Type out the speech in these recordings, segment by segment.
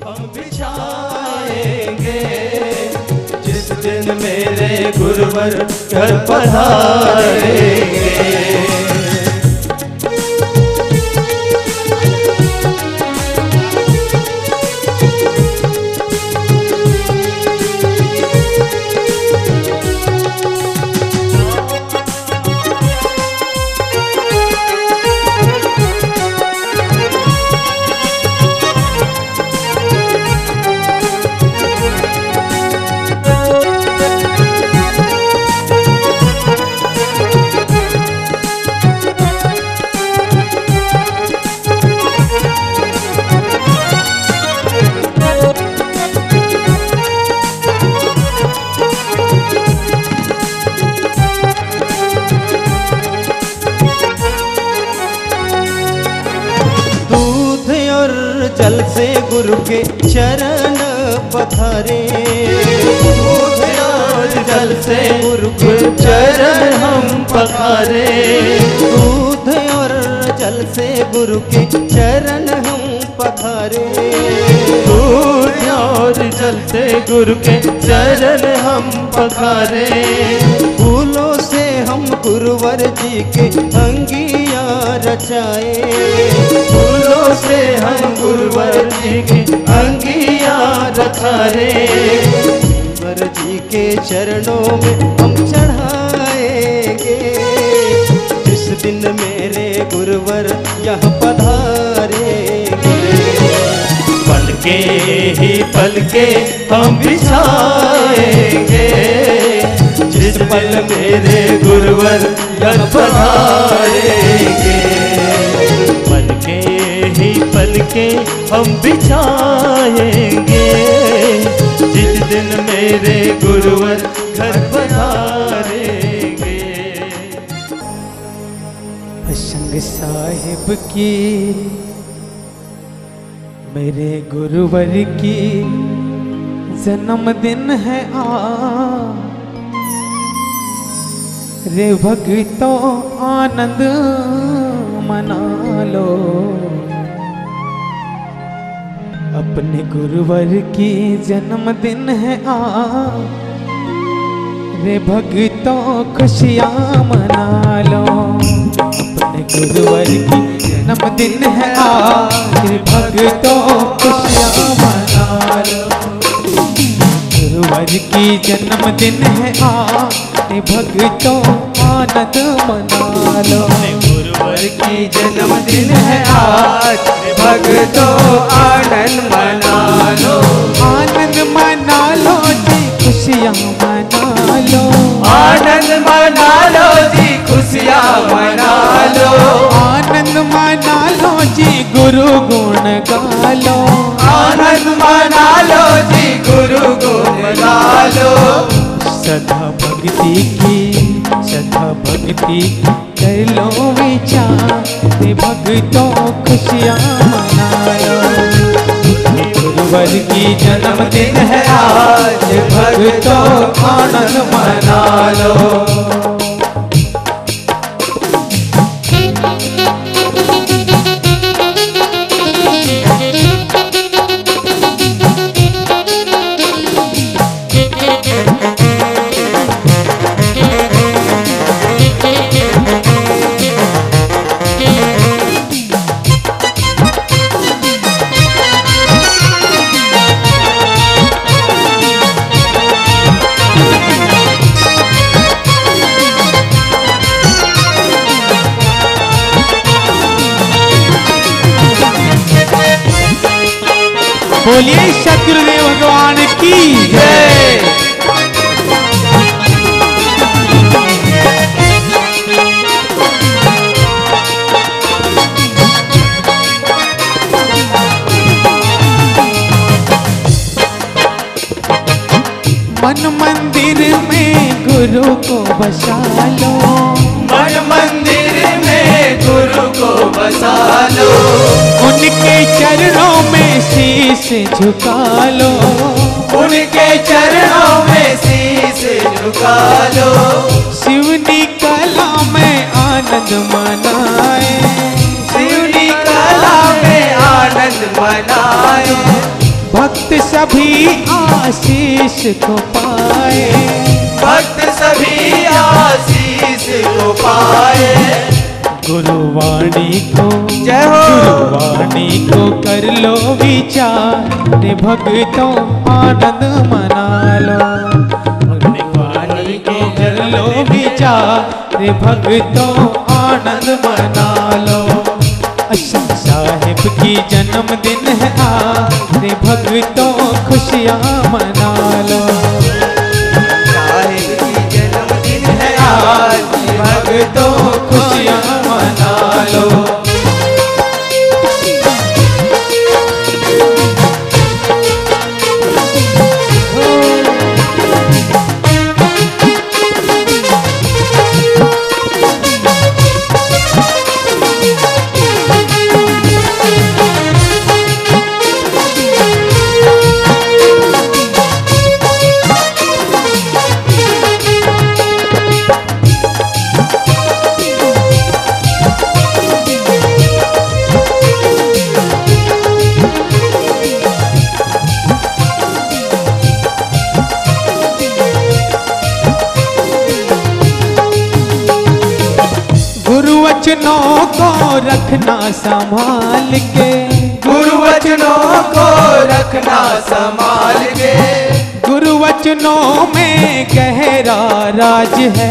हम बिछाएंगे, जिस दिन मेरे गुरुवर घर पधारेंगे। जल से गुरु के चरण पधारे, दूध और जल से गुरु के चरण हम पधारे, दूध और जल से गुरु के चरण हम पधारे, दूध और जल से गुरु के चरण हम पधारे। फूलों से हम गुरुवर जी के अंगिया रचाए, फूलों से हम गुरुवर जी की अंगिया रचाए, गुरुवर जी के चरणों में हम चढ़ाएंगे, जिस दिन मेरे गुरुवर यहाँ पधारेंगे। पल के ही पल के हम बिछाएंगे, जिस पल मेरे गुरुवर यहाँ पधारेंगे। पल के ही पल के हम बिछाएंगे, जिस दिन मेरे गुरुवर घर पधारेंगे। भसंग साहिब की मेरे गुरुवर की जन्मदिन है रे भक्तों आनंद मना लो, अपने गुरुवर की जन्मदिन है रे भक्तों खुशियाँ मना लो, अपने गुरुवर की जन्मदिन है रे भक्तों खुशियाँ मना लो, गुरुवर की जन्मदिन है भक्तों आनंद मना लो, गुरुवर की जन्मदिन है आज, भक्तों आनंद मना लो, आनंद मना लो जी खुशियाँ मना लो, आनंद मना लो जी खुशियाँ मना लो, आनंद मना लो जी गुरु गुण गा लो, आनंद मना लो जी गुरु गुण गा लो। सदा भक्ति की सदा भक्ति कर लो विचार, भक्तों खुशियाँ मना लो, गुरुवर की जन्मदिन है आज, भक्तों आनंद मना लो। बोलिए सतगुरुदेव भगवान की जय। मन मंदिर में गुरु को बसा लो, मन मंदिर में गुरु को बसा लो, उनके चरणों में शीश झुका लो, उनके चरणों में शीश झुका लो, शिवनी कला में आनंद मनाए, शिवनी कला में आनंद मनाए, सभी आशीष को पाए, भक्त सभी आशीष को पाए। गुरुवाणी को जय हो। गुरुवाणी को कर लो विचार, रे भक्तों आनंद मना लो। गुरुवाणी को कर लो विचार, रे भक्तों आनंद मना लो। अशोक साहिब की जन्मदिन है आज, रे भक्तों खुशियाँ मना लो। साहिब की जन्मदिन है आज, भक्तों खुशियाँ मना लो। गुरुवचनों को रखना संभाल के, गुरुवचनों को रखना संभाल के। गुरुवचनों में गहरा राज है,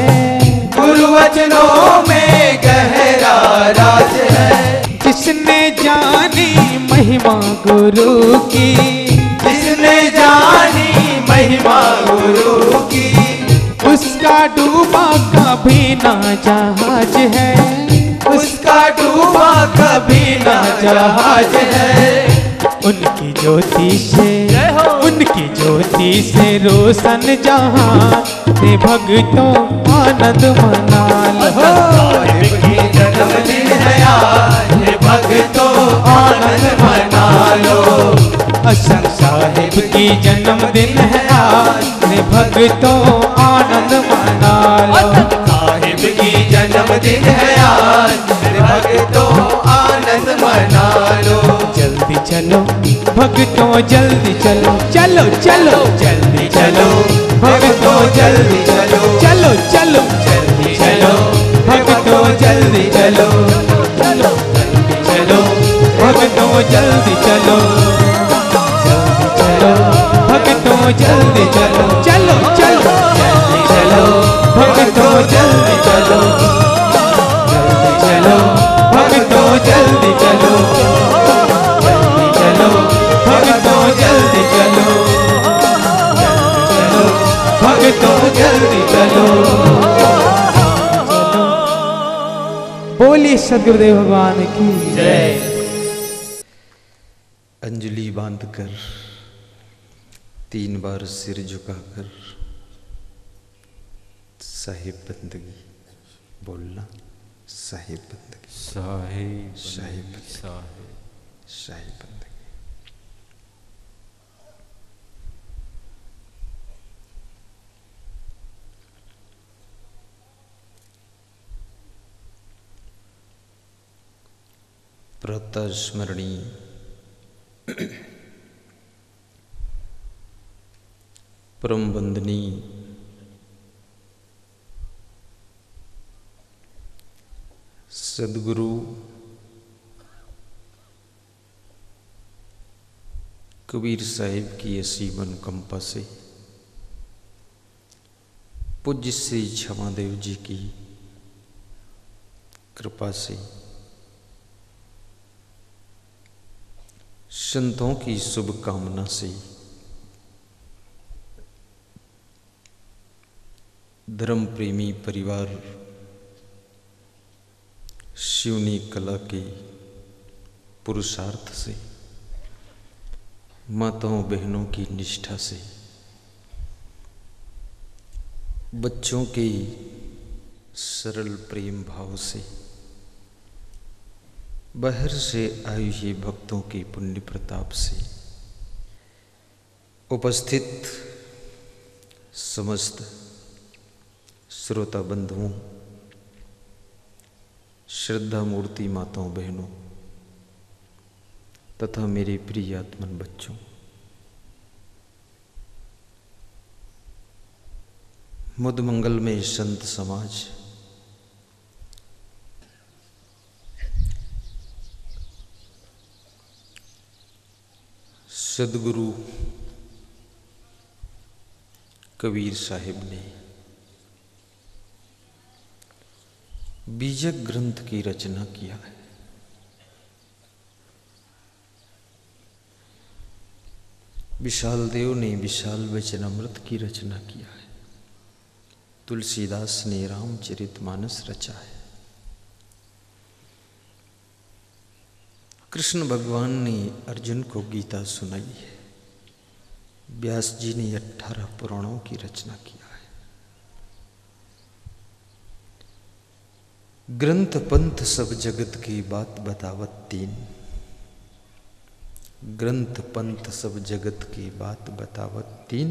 गुरुवचनों में गहरा राज है। जिसने जानी महिमा गुरु की, जिसने जानी महिमा गुरु की, उसका डूबा कभी ना जहाज है, उसका डूबा कभी ना जहाज है। उनकी ज्योति से, उनकी ज्योति से रोशन जहां, रे भक्तों आनंद मना लो। साहिब की जन्मदिन है आज, भक्तों आनंद मना लो। अशोक साहिब की जन्मदिन है आज, रे भक्तों आनंद मना लो। साहिब की जन्मदिन है आज, भक्तों आनंद मना लो। जल्दी चलो भक्तों जल्दी चलो, चलो चलो जल्दी चलो भक्तों जल्दी चलो, चलो चलो जल्दी चलो भक्तों जल्दी चलो, चलो जल्दी चलो भक्तों जल्दी चलो, जल्दी चलो भक्तों जल्दी चलो, चलो चलो जल्दी चलो भक्तों जल्दी चलो, जल्दी चलो भक्तों जल्दी चलो, जल्दी चलो भक्तों जल्दी चलो, जल्दी चलो भक्तों जल्दी चलो। बोलिए सदगुरुदेव भगवान की जय। अंजलि बांधकर 3 बार सिर झुकाकर साहिब बंदगी बोलना। साहिब बंदगी, साहिब साहिब बंदगी, साहिब। साहिब बंदगी। प्रातः स्मरणीय परम वंदनीय सदगुरु कबीर साहिब की ऐसी मनोकंपा से पूज्य श्री क्षमादेव जी की कृपा से संतों की शुभकामना से धर्म प्रेमी परिवार शिवनी कला के पुरुषार्थ से माताओं बहनों की निष्ठा से बच्चों के सरल प्रेम भाव से बाहर से आए हुए भक्तों के पुण्य प्रताप से उपस्थित समस्त श्रोता बंधुओं, श्रद्धा मूर्ति माताओं बहनों तथा मेरे प्रिय आत्मन बच्चों, मुदमंगल में संत समाज सदगुरु कबीर साहिब ने बीजक ग्रंथ की रचना किया है। विशाल देव ने विशाल वचनामृत की रचना किया है। तुलसीदास ने रामचरितमानस रचा है। कृष्ण भगवान ने अर्जुन को गीता सुनाई है। व्यास जी ने 18 पुराणों की रचना किया है। ग्रंथ पंथ सब जगत की बात बतावत तीन। ग्रंथ पंथ सब जगत की बात बतावत तीन।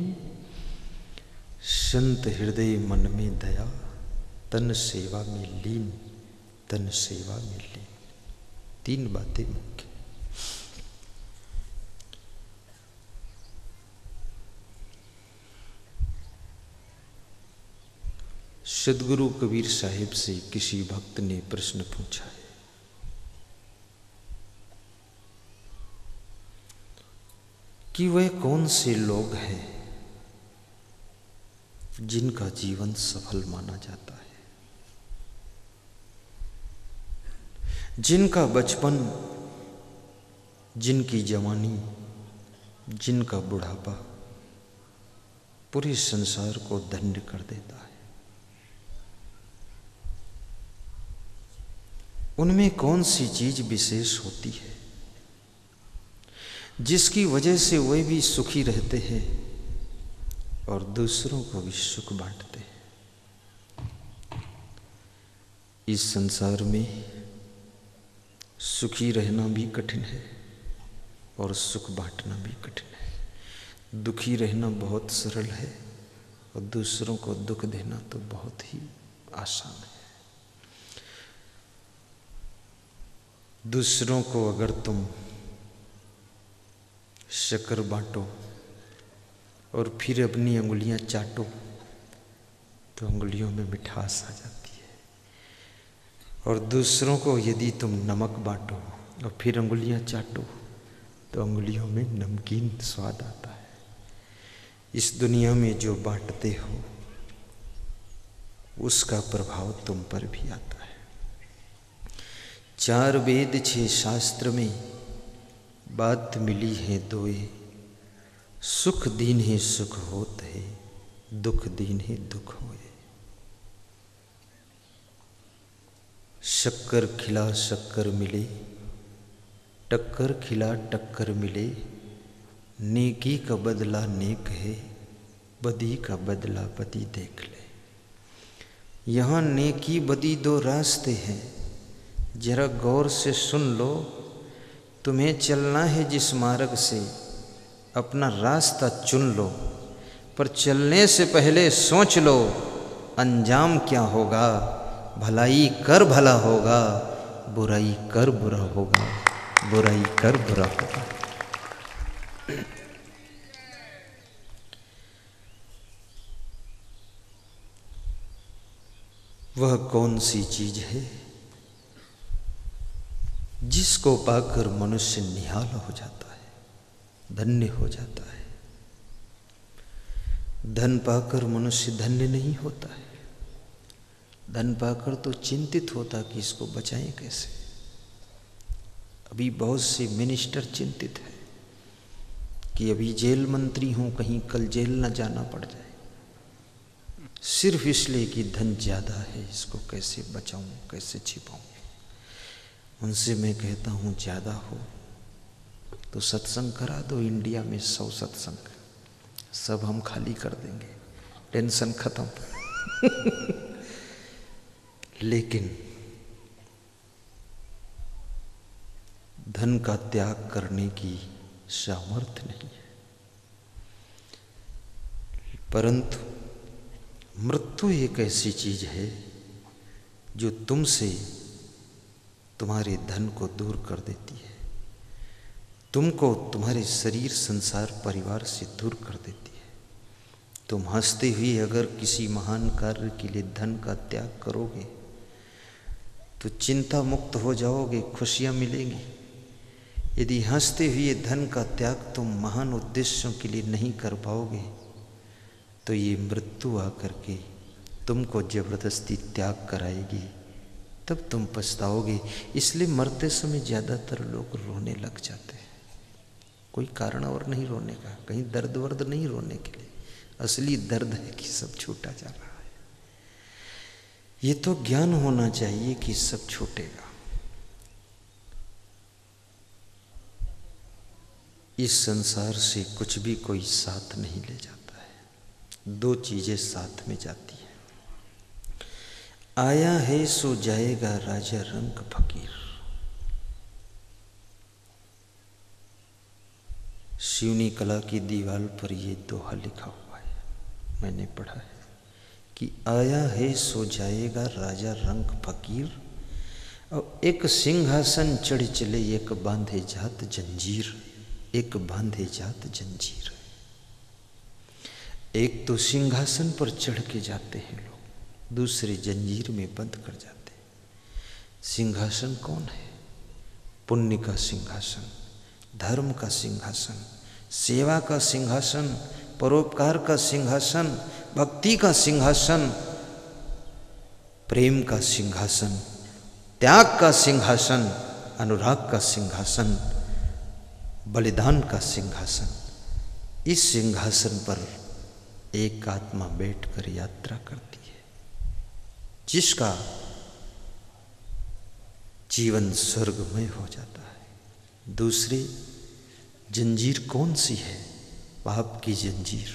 संत हृदय मन में दया, तन सेवा में लीन, तन सेवा में लीन। 3 बातें मुख्य। सदगुरु कबीर साहिब से किसी भक्त ने प्रश्न पूछा है, कि वह कौन से लोग हैं जिनका जीवन सफल माना जाता है, जिनका बचपन, जिनकी जवानी, जिनका बुढ़ापा पूरे संसार को धन्य कर देता है। उनमें कौन सी चीज विशेष होती है जिसकी वजह से वे भी सुखी रहते हैं और दूसरों को भी सुख बांटते हैं। इस संसार में सुखी रहना भी कठिन है और सुख बांटना भी कठिन है। दुखी रहना बहुत सरल है और दूसरों को दुख देना तो बहुत ही आसान है। दूसरों को अगर तुम शक्कर बांटो और फिर अपनी अंगुलियां चाटो तो अंगुलियों में मिठास आ जाती है, और दूसरों को यदि तुम नमक बांटो और फिर अंगुलियां चाटो तो अंगुलियों में नमकीन स्वाद आता है। इस दुनिया में जो बांटते हो उसका प्रभाव तुम पर भी आता है। 4 वेद 6 शास्त्र में बात मिली है दोए। सुख दीन है सुख होत है, दुख दीन है दुख होए। शक्कर खिला शक्कर मिले, टक्कर खिला टक्कर मिले। नेकी का बदला नेक है, बदी का बदला बदी देख ले। यहाँ नेकी बदी 2 रास्ते हैं, जरा गौर से सुन लो। तुम्हें चलना है जिस मार्ग से, अपना रास्ता चुन लो, पर चलने से पहले सोच लो अंजाम क्या होगा। भलाई कर भला होगा, बुराई कर बुरा होगा, बुराई कर बुरा होगा। वह कौन सी चीज है जिसको पाकर मनुष्य निहाल हो जाता है, धन्य हो जाता है। धन पाकर मनुष्य धन्य नहीं होता है। धन पाकर तो चिंतित होता कि इसको बचाएं कैसे। अभी बहुत से मिनिस्टर चिंतित है कि अभी जेल मंत्री हूं, कहीं कल जेल न जाना पड़ जाए, सिर्फ इसलिए कि धन ज्यादा है, इसको कैसे बचाऊं, कैसे छिपाऊं। उनसे मैं कहता हूँ ज़्यादा हो तो सत्संग करा दो। इंडिया में 100 सत्संग, सब हम खाली कर देंगे, टेंशन खत्म। लेकिन धन का त्याग करने की सामर्थ्य नहीं है। परंतु मृत्यु एक ऐसी चीज है जो तुमसे तुम्हारे धन को दूर कर देती है, तुमको तुम्हारे शरीर संसार परिवार से दूर कर देती है। तुम हंसते हुए अगर किसी महान कार्य के लिए धन का त्याग करोगे तो चिंता मुक्त हो जाओगे, खुशियां मिलेंगी। यदि हंसते हुए धन का त्याग तुम महान उद्देश्यों के लिए नहीं कर पाओगे तो ये मृत्यु आकर के तुमको जबरदस्ती त्याग कराएगी, तब तुम पछताओगे। इसलिए मरते समय ज़्यादातर लोग रोने लग जाते हैं। कोई कारण और नहीं रोने का, कहीं दर्द वर्द नहीं रोने के लिए। असली दर्द है कि सब छूटा जा रहा है। ये तो ज्ञान होना चाहिए कि सब छूटेगा। इस संसार से कुछ भी कोई साथ नहीं ले जाता है। दो चीजें साथ में जाती हैं। आया है सो जाएगा राजा रंग फकीर। शिवनी कला की दीवार पर ये दोहा लिखा हुआ है, मैंने पढ़ा है कि आया है सो जाएगा राजा रंग फकीर, और एक सिंहासन चढ़ चले एक बांधे जात जंजीर, एक बांधे जात जंजीर। एक तो सिंहासन पर चढ़ के जाते हैं लोग, दूसरे जंजीर में बंद कर जाते हैं। सिंहासन कौन है? पुण्य का सिंहासन, धर्म का सिंहासन, सेवा का सिंहासन, परोपकार का सिंहासन, भक्ति का सिंहासन, प्रेम का सिंहासन, त्याग का सिंहासन, अनुराग का सिंहासन, बलिदान का सिंहासन। इस सिंहासन पर एक आत्मा बैठकर यात्रा करती है, जिसका जीवन स्वर्गमय हो जाता है। दूसरी जंजीर कौन सी है? पाप की जंजीर,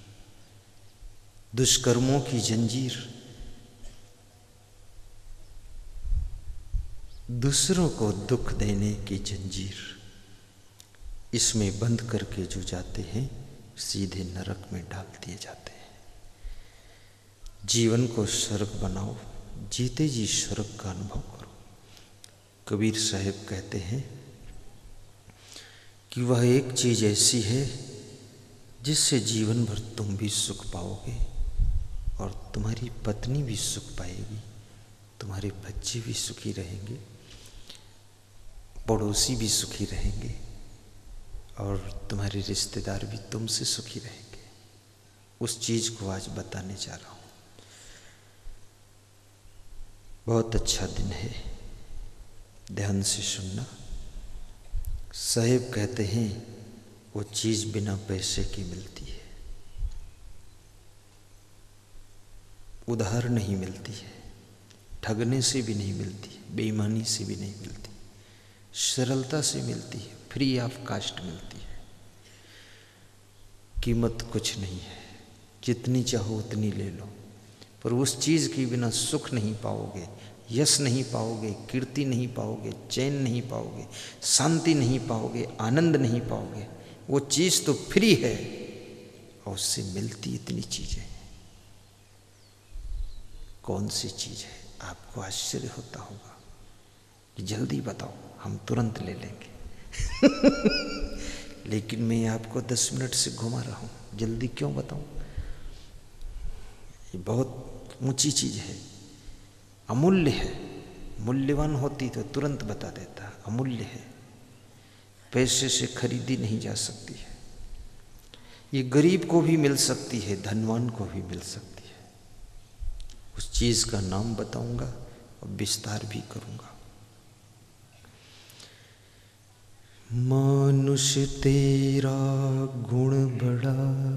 दुष्कर्मों की जंजीर, दूसरों को दुख देने की जंजीर। इसमें बंद करके जो जाते हैं सीधे नरक में डाल दिए जाते हैं। जीवन को स्वर्ग बनाओ, जीते जी स्वर्ग का अनुभव करो। कबीर साहब कहते हैं कि वह एक चीज ऐसी है जिससे जीवन भर तुम भी सुख पाओगे और तुम्हारी पत्नी भी सुख पाएगी, तुम्हारे बच्चे भी सुखी रहेंगे, पड़ोसी भी सुखी रहेंगे और तुम्हारे रिश्तेदार भी तुमसे सुखी रहेंगे। उस चीज को आज बताने जा रहा हूं। बहुत अच्छा दिन है, ध्यान से सुनना। साहेब कहते हैं वो चीज बिना पैसे की मिलती है, उधार नहीं मिलती है, ठगने से भी नहीं मिलती है, बेईमानी से भी नहीं मिलती, सरलता से मिलती है, फ्री ऑफ कास्ट मिलती है। कीमत कुछ नहीं है, जितनी चाहो उतनी ले लो, पर उस चीज के बिना सुख नहीं पाओगे, यश नहीं पाओगे, कीर्ति नहीं पाओगे, चैन नहीं पाओगे, शांति नहीं पाओगे, आनंद नहीं पाओगे। वो चीज तो फ्री है और उससे मिलती इतनी चीजें। कौन सी चीज है? आपको आश्चर्य होता होगा कि जल्दी बताओ, हम तुरंत ले लेंगे लेकिन मैं आपको 10 मिनट से घुमा रहा हूं, जल्दी क्यों बताऊं? ये बहुत ऊंची चीज है, अमूल्य है। मूल्यवान होती तो तुरंत बता देता, अमूल्य है, पैसे से खरीदी नहीं जा सकती है। ये गरीब को भी मिल सकती है, धनवान को भी मिल सकती है। उस चीज का नाम बताऊंगा और विस्तार भी करूंगा। मानुष तेरा गुण बड़ा,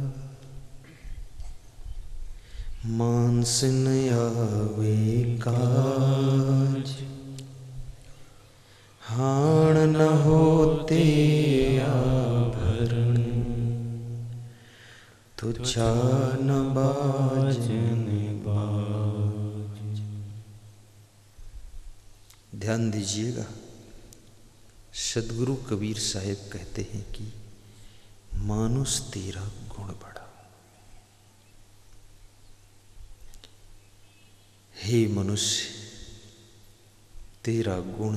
मानस न आवे काज, हाण न होते आभरण, तुझा न बाजन बाज। ध्यान दीजिएगा, सदगुरु कबीर साहब कहते हैं कि मानुष तेरा गुण बड़ा। हे मनुष्य, तेरा गुण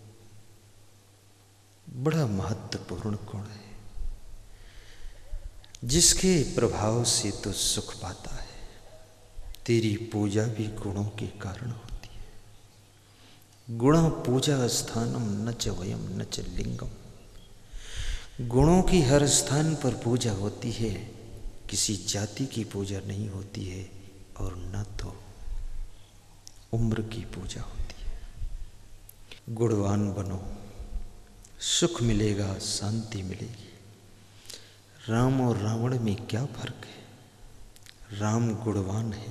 बड़ा महत्वपूर्ण गुण है। जिसके प्रभाव से तो सुख पाता है। तेरी पूजा भी गुणों के कारण होती है। गुणा पूजा स्थानम न च वयम न च लिंगम। गुणों की हर स्थान पर पूजा होती है, किसी जाति की पूजा नहीं होती है और न तो उम्र की पूजा होती है। गुणवान बनो, सुख मिलेगा, शांति मिलेगी। राम और रावण में क्या फर्क है? राम गुणवान है,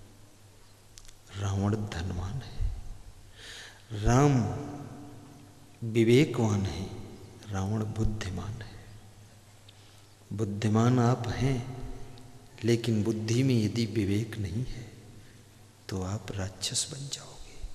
रावण धनवान है। राम विवेकवान है, रावण बुद्धिमान है। बुद्धिमान आप हैं, लेकिन बुद्धि में यदि विवेक नहीं है तो आप राक्षस बन जाओगे।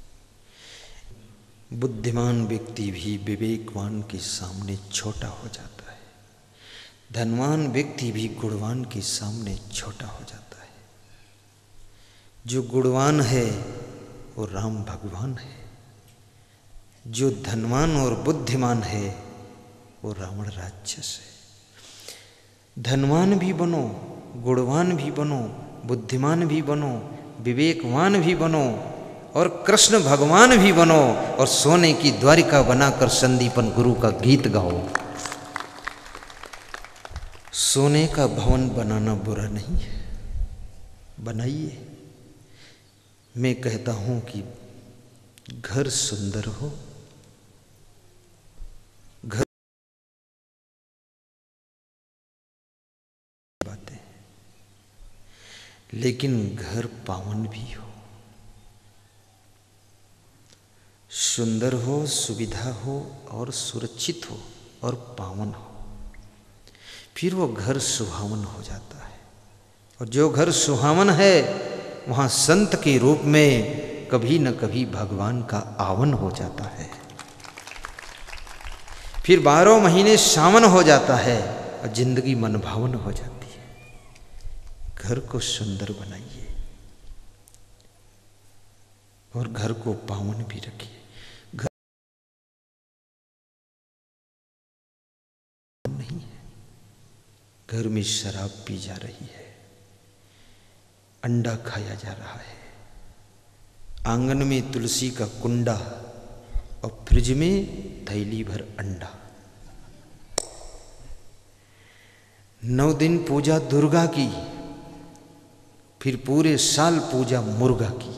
बुद्धिमान व्यक्ति भी विवेकवान के सामने छोटा हो जाता है। धनवान व्यक्ति भी गुणवान के सामने छोटा हो जाता है। जो गुणवान है वो राम भगवान है, जो धनवान और बुद्धिमान है वो रावण राक्षस है। धनवान भी बनो, गुणवान भी बनो, बुद्धिमान भी बनो, विवेकवान भी बनो और कृष्ण भगवान भी बनो और सोने की द्वारिका बनाकर संदीपन गुरु का गीत गाओ। सोने का भवन बनाना बुरा नहीं है, बनाइए। मैं कहता हूं कि घर सुंदर हो, घर बातें, लेकिन घर पावन भी हो, सुंदर हो, सुविधा हो और सुरक्षित हो और पावन हो, फिर वो घर सुहावन हो जाता है। और जो घर सुहावन है वहाँ संत के रूप में कभी न कभी भगवान का आवन हो जाता है। फिर 12 महीने सावन हो जाता है और जिंदगी मनभावन हो जाती है। घर को सुंदर बनाइए और घर को पावन भी रखिए। घर नहीं है, घर में शराब पी जा रही है, अंडा खाया जा रहा है, आंगन में तुलसी का कुंडा और फ्रिज में थैली भर अंडा। 9 दिन पूजा दुर्गा की, फिर पूरे साल पूजा मुर्गा की।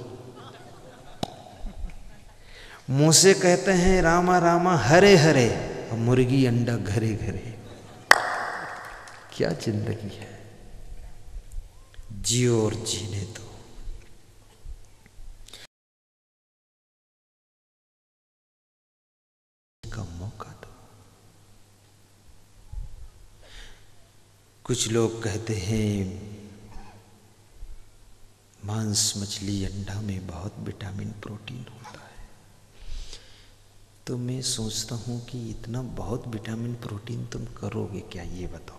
मुंह से कहते हैं रामा रामा हरे हरे, और मुर्गी अंडा घरे घरे। क्या जिंदगी है, जियो और जीने दो। का मौका दो। कुछ लोग कहते हैं मांस मछली अंडा में बहुत विटामिन प्रोटीन होता है, तो मैं सोचता हूं कि इतना बहुत विटामिन प्रोटीन तुम करोगे क्या, ये बताओ।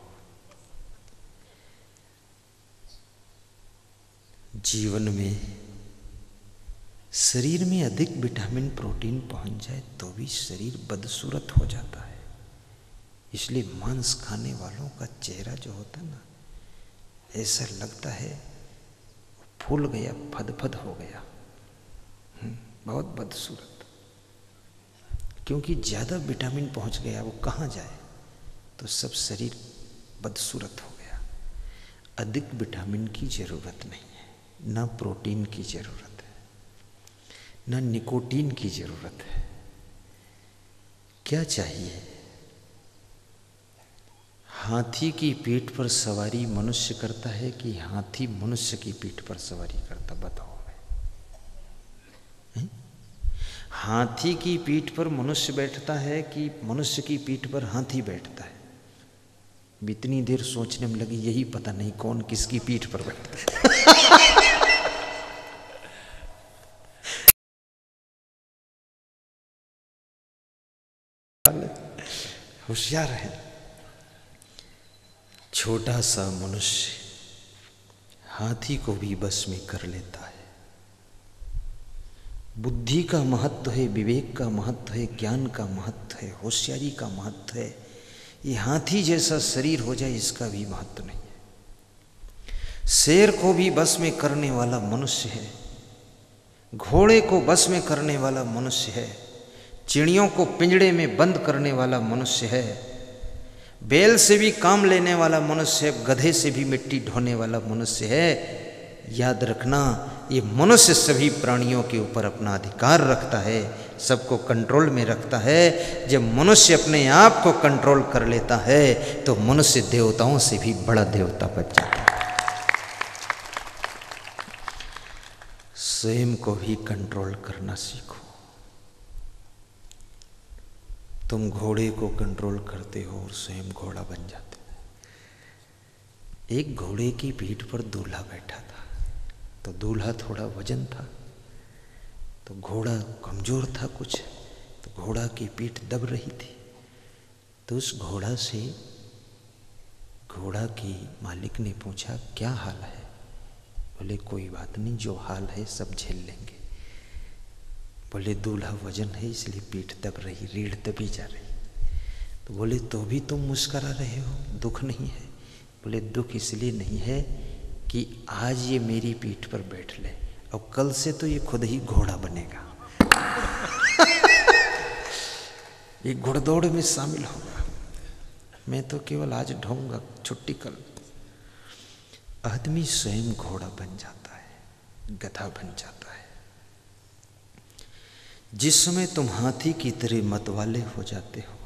जीवन में शरीर में अधिक विटामिन प्रोटीन पहुंच जाए तो भी शरीर बदसूरत हो जाता है। इसलिए मांस खाने वालों का चेहरा जो होता है ना, ऐसा लगता है फूल गया, फदफद हो गया, बहुत बदसूरत। क्योंकि ज़्यादा विटामिन पहुंच गया, वो कहाँ जाए, तो सब शरीर बदसूरत हो गया। अधिक विटामिन की ज़रूरत नहीं है, ना प्रोटीन की ज़रूरत है, ना निकोटीन की ज़रूरत है। क्या चाहिए? हाथी की पीठ पर सवारी मनुष्य करता है कि हाथी मनुष्य की पीठ पर सवारी करता, बताओ मैं। हाथी की पीठ पर मनुष्य बैठता है कि मनुष्य की पीठ पर हाथी बैठता है? इतनी देर सोचने में लगी, यही पता नहीं कौन किसकी पीठ पर बैठता है। होशियार है। छोटा सा मनुष्य हाथी को भी बस में कर लेता है। बुद्धि का महत्व है, विवेक का महत्व है, ज्ञान का महत्व है, होशियारी का महत्व है। ये हाथी जैसा शरीर हो जाए इसका भी महत्व नहीं। शेर को भी बस में करने वाला मनुष्य है, घोड़े को बस में करने वाला मनुष्य है, चिड़ियों को पिंजड़े में बंद करने वाला मनुष्य है, बैल से भी काम लेने वाला मनुष्य है, गधे से भी मिट्टी ढोने वाला मनुष्य है। याद रखना, ये मनुष्य सभी प्राणियों के ऊपर अपना अधिकार रखता है, सबको कंट्रोल में रखता है। जब मनुष्य अपने आप को कंट्रोल कर लेता है तो मनुष्य देवताओं से भी बड़ा देवता बन जाता है। स्वयं को भी कंट्रोल करना सीखो। तुम घोड़े को कंट्रोल करते हो और स्वयं घोड़ा बन जाते हो। एक घोड़े की पीठ पर दूल्हा बैठा था, तो दूल्हा थोड़ा वजन था, तो घोड़ा कमजोर था कुछ, तो घोड़ा की पीठ दब रही थी। तो उस घोड़ा की मालिक ने पूछा, क्या हाल है? बोले, कोई बात नहीं, जो हाल है सब झेल लेंगे। बोले, दूल्हा वजन है इसलिए पीठ दब रही, रीढ़ दबी जा रही। तो बोले, तो भी तुम मुस्करा रहे हो, दुख नहीं है? बोले, दुख इसलिए नहीं है कि आज ये मेरी पीठ पर बैठ ले, अब कल से तो ये खुद ही घोड़ा बनेगा। ये घुड़दौड़ में शामिल होगा, मैं तो केवल आज ढोऊंगा, छुट्टी कल। आदमी स्वयं घोड़ा बन जाता है, गधा बन जाता है। जिस समय तुम हाथी की तरह मतवाले हो जाते हो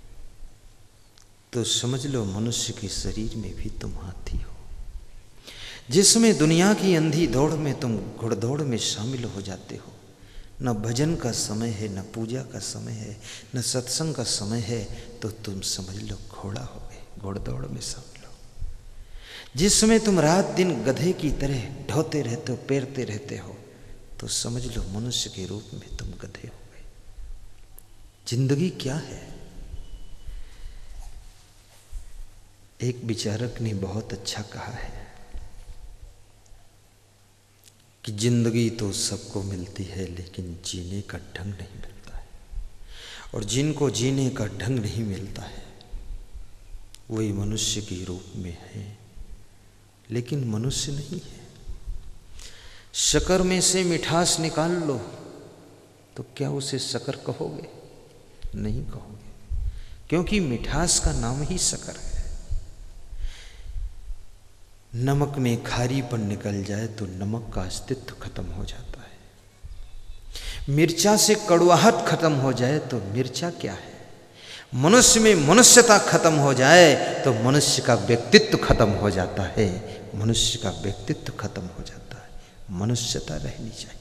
तो समझ लो मनुष्य के शरीर में भी तुम हाथी हो। जिस समय दुनिया की अंधी दौड़ में तुम घुड़दौड़ में शामिल हो जाते हो, न भजन का समय है, न पूजा का समय है, न सत्संग का समय है, तो तुम समझ लो घोड़ा हो गए, घुड़दौड़ में शामिल हो। जिस समय तुम रात दिन गधे की तरह ढोते रहते हो, पैरते रहते हो, तो समझ लो मनुष्य के रूप में तुम गधे हो गए। जिंदगी क्या है? एक विचारक ने बहुत अच्छा कहा है कि जिंदगी तो सबको मिलती है लेकिन जीने का ढंग नहीं मिलता है, और जिनको जीने का ढंग नहीं मिलता है वही मनुष्य के रूप में है लेकिन मनुष्य नहीं है। शक्कर में से मिठास निकाल लो तो क्या उसे शक्कर कहोगे? नहीं कहोगे, क्योंकि मिठास का नाम ही शक्कर है। नमक में खारीपन निकल जाए तो नमक का अस्तित्व खत्म हो जाता है। मिर्चा से कड़वाहट खत्म हो जाए तो मिर्चा क्या है? मनुष्य में मनुष्यता खत्म हो जाए तो मनुष्य का व्यक्तित्व खत्म हो जाता है। मनुष्य का व्यक्तित्व खत्म हो जाता है, मनुष्यता रहनी चाहिए।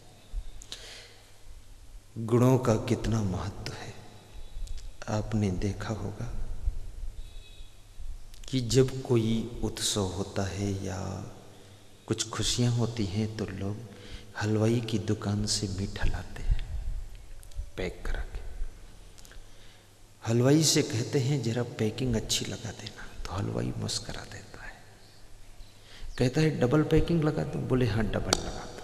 गुणों का कितना महत्व है आपने देखा होगा कि जब कोई उत्सव होता है या कुछ खुशियां होती हैं तो लोग हलवाई की दुकान से मीठा लाते हैं पैक करा के। हलवाई से कहते हैं जरा पैकिंग अच्छी लगा देना, तो हलवाई मुस्करा देता है, कहता है डबल पैकिंग लगा दो, बोले हाँ डबल लगा दो।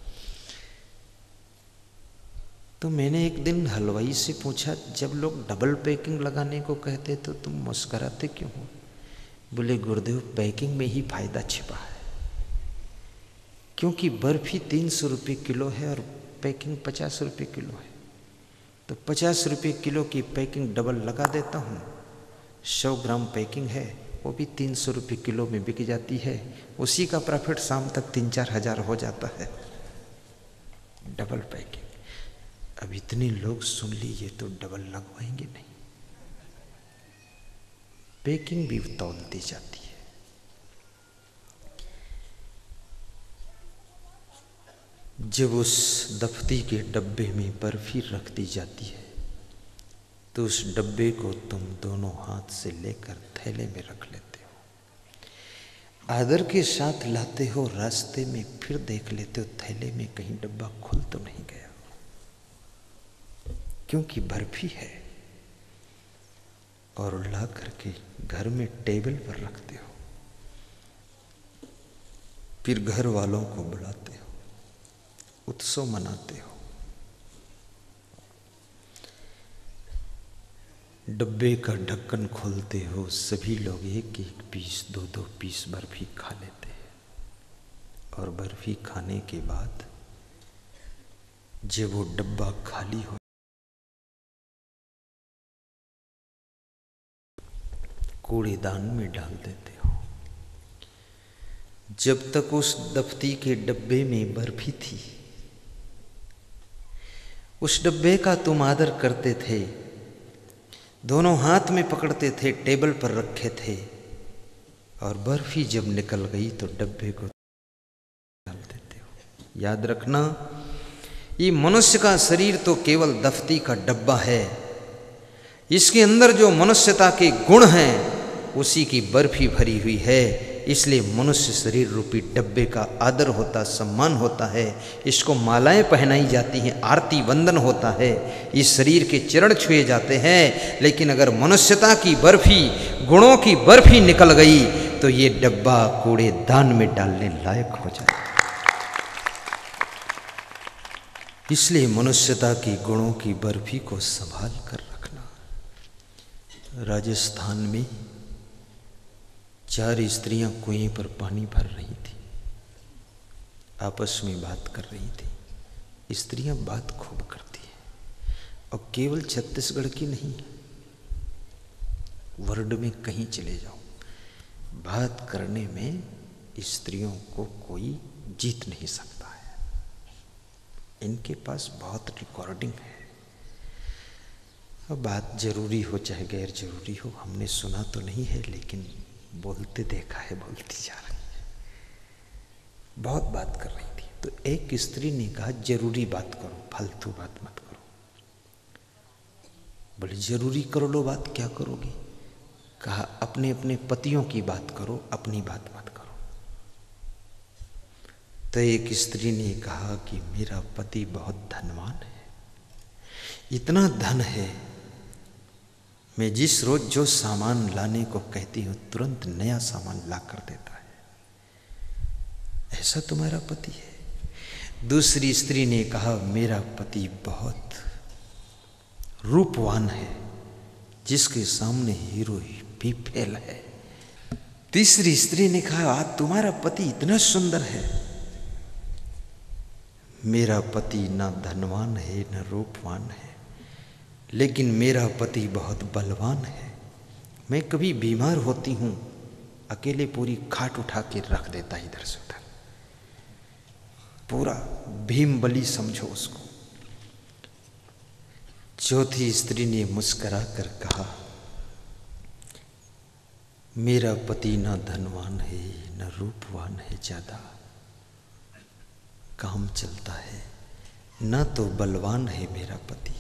तो मैंने एक दिन हलवाई से पूछा, जब लोग डबल पैकिंग लगाने को कहते तो तुम मुस्कराते क्यों हो? बोले गुरुदेव, पैकिंग में ही फायदा छिपा है, क्योंकि बर्फी 300 रुपये किलो है और पैकिंग 50 रुपये किलो है, तो 50 रुपये किलो की पैकिंग डबल लगा देता हूँ। 100 ग्राम पैकिंग है, वो भी 300 रुपये किलो में बिक जाती है, उसी का प्रॉफिट शाम तक 3-4 हज़ार हो जाता है। Double packing. अब इतने लोग सुन लीजिए तो डबल लगवाएंगे नहीं, पैकिंग भी तौल दी जाती है। जब उस दफ्ती के डब्बे में बर्फी रख दी जाती है तो उस डब्बे को तुम दोनों हाथ से लेकर थैले में रख लेते हो, आदर के साथ लाते हो, रास्ते में फिर देख लेते हो थैले में कहीं डब्बा खुल तो नहीं गया, क्योंकि बर्फी है, और ला करके घर में टेबल पर रखते हो, फिर घर वालों को बुलाते हो, उत्सव मनाते हो। डब्बे का ढक्कन खोलते हो, सभी लोग 1-1 पीस 2-2 पीस बर्फी खा लेते हैं। और बर्फी खाने के बाद जब वो डब्बा खाली हो, कूड़ेदान में डाल देते हो। जब तक उस दफ्ती के डब्बे में बर्फी थी, उस डब्बे का तुम आदर करते थे, दोनों हाथ में पकड़ते थे, टेबल पर रखे थे, और बर्फी जब निकल गई तो डब्बे को डाल देते हो। याद रखना, ये मनुष्य का शरीर तो केवल दफ्ती का डब्बा है। इसके अंदर जो मनुष्यता के गुण हैं उसी की बर्फी भरी हुई है। इसलिए मनुष्य शरीर रूपी डब्बे का आदर होता, सम्मान होता है। इसको मालाएं पहनाई जाती हैं, आरती वंदन होता है, इस शरीर के चरण छुए जाते हैं। लेकिन अगर मनुष्यता की बर्फी, गुणों की बर्फी निकल गई तो ये डब्बा कूड़ेदान में डालने लायक हो जाए। इसलिए मनुष्यता की गुणों की बर्फी को संभाल कर रखना। राजस्थान में 4 स्त्रियां कुएं पर पानी भर रही थी, आपस में बात कर रही थी। स्त्रियां बात खूब करती हैं, और केवल छत्तीसगढ़ की नहीं, वर्ल्ड में कहीं चले जाओ, बात करने में स्त्रियों को कोई जीत नहीं सकता है। इनके पास बहुत रिकॉर्डिंग है। अब बात जरूरी हो चाहे गैर जरूरी हो, हमने सुना तो नहीं है, लेकिन बोलते देखा है, बोलती जा रही है। बहुत बात कर रही थी तो एक स्त्री ने कहा, जरूरी बात करो, फालतू बात मत करो। बोले जरूरी कर लो बात, क्या करोगी? कहा अपने अपने पतियों की बात करो, अपनी बात मत करो। तो एक स्त्री ने कहा कि मेरा पति बहुत धनवान है, इतना धन है, मैं जिस रोज जो सामान लाने को कहती हूँ तुरंत नया सामान ला कर देता है। ऐसा तुम्हारा पति है? दूसरी स्त्री ने कहा मेरा पति बहुत रूपवान है, जिसके सामने हीरो भी फेल है। तीसरी स्त्री ने कहा तुम्हारा पति इतना सुंदर है। मेरा पति ना धनवान है न रूपवान है, लेकिन मेरा पति बहुत बलवान है। मैं कभी बीमार होती हूँ, अकेले पूरी खाट उठा के रख देता इधर से उधर, पूरा भीम बली समझो उसको। चौथी स्त्री ने मुस्कुरा कर कहा मेरा पति ना धनवान है न रूपवान है, ज्यादा काम चलता है, न तो बलवान है मेरा पति।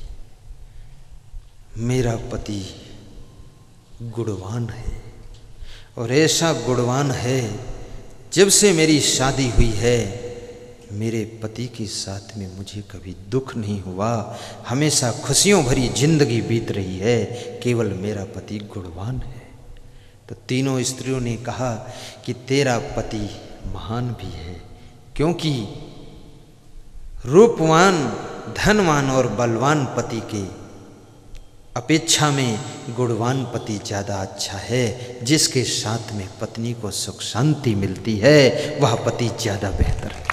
मेरा पति गुणवान है, और ऐसा गुणवान है जब से मेरी शादी हुई है मेरे पति के साथ में मुझे कभी दुख नहीं हुआ, हमेशा खुशियों भरी जिंदगी बीत रही है, केवल मेरा पति गुणवान है। तो तीनों स्त्रियों ने कहा कि तेरा पति महान भी है, क्योंकि रूपवान, धनवान और बलवान पति के अपेक्षा में गुणवान पति ज़्यादा अच्छा है। जिसके साथ में पत्नी को सुख शांति मिलती है वह पति ज़्यादा बेहतर है।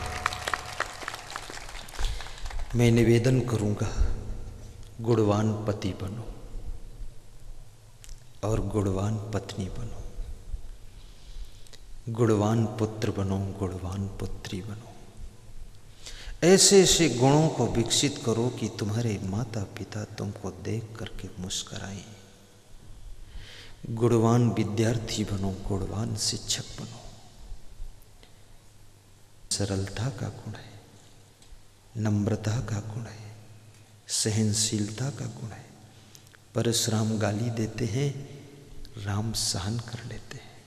मैं निवेदन करूँगा, गुणवान पति बनो और गुणवान पत्नी बनो, गुणवान पुत्र बनो, गुणवान पुत्री बनो। ऐसे ऐसे गुणों को विकसित करो कि तुम्हारे माता पिता तुमको देख करके मुस्कुराएं। गुणवान विद्यार्थी बनो, गुणवान शिक्षक बनो। सरलता का गुण है, नम्रता का गुण है, सहनशीलता का गुण है। परशुराम गाली देते हैं, राम सहन कर लेते हैं।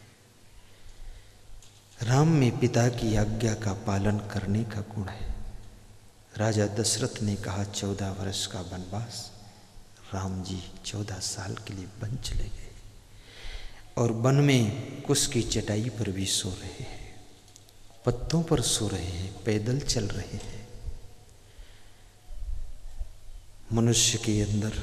राम में पिता की आज्ञा का पालन करने का गुण है। राजा दशरथ ने कहा 14 वर्ष का वनवास, राम जी 14 साल के लिए वन चले गए, और वन में कुश की चटाई पर भी सो रहे हैं, पत्तों पर सो रहे हैं, पैदल चल रहे हैं। मनुष्य के अंदर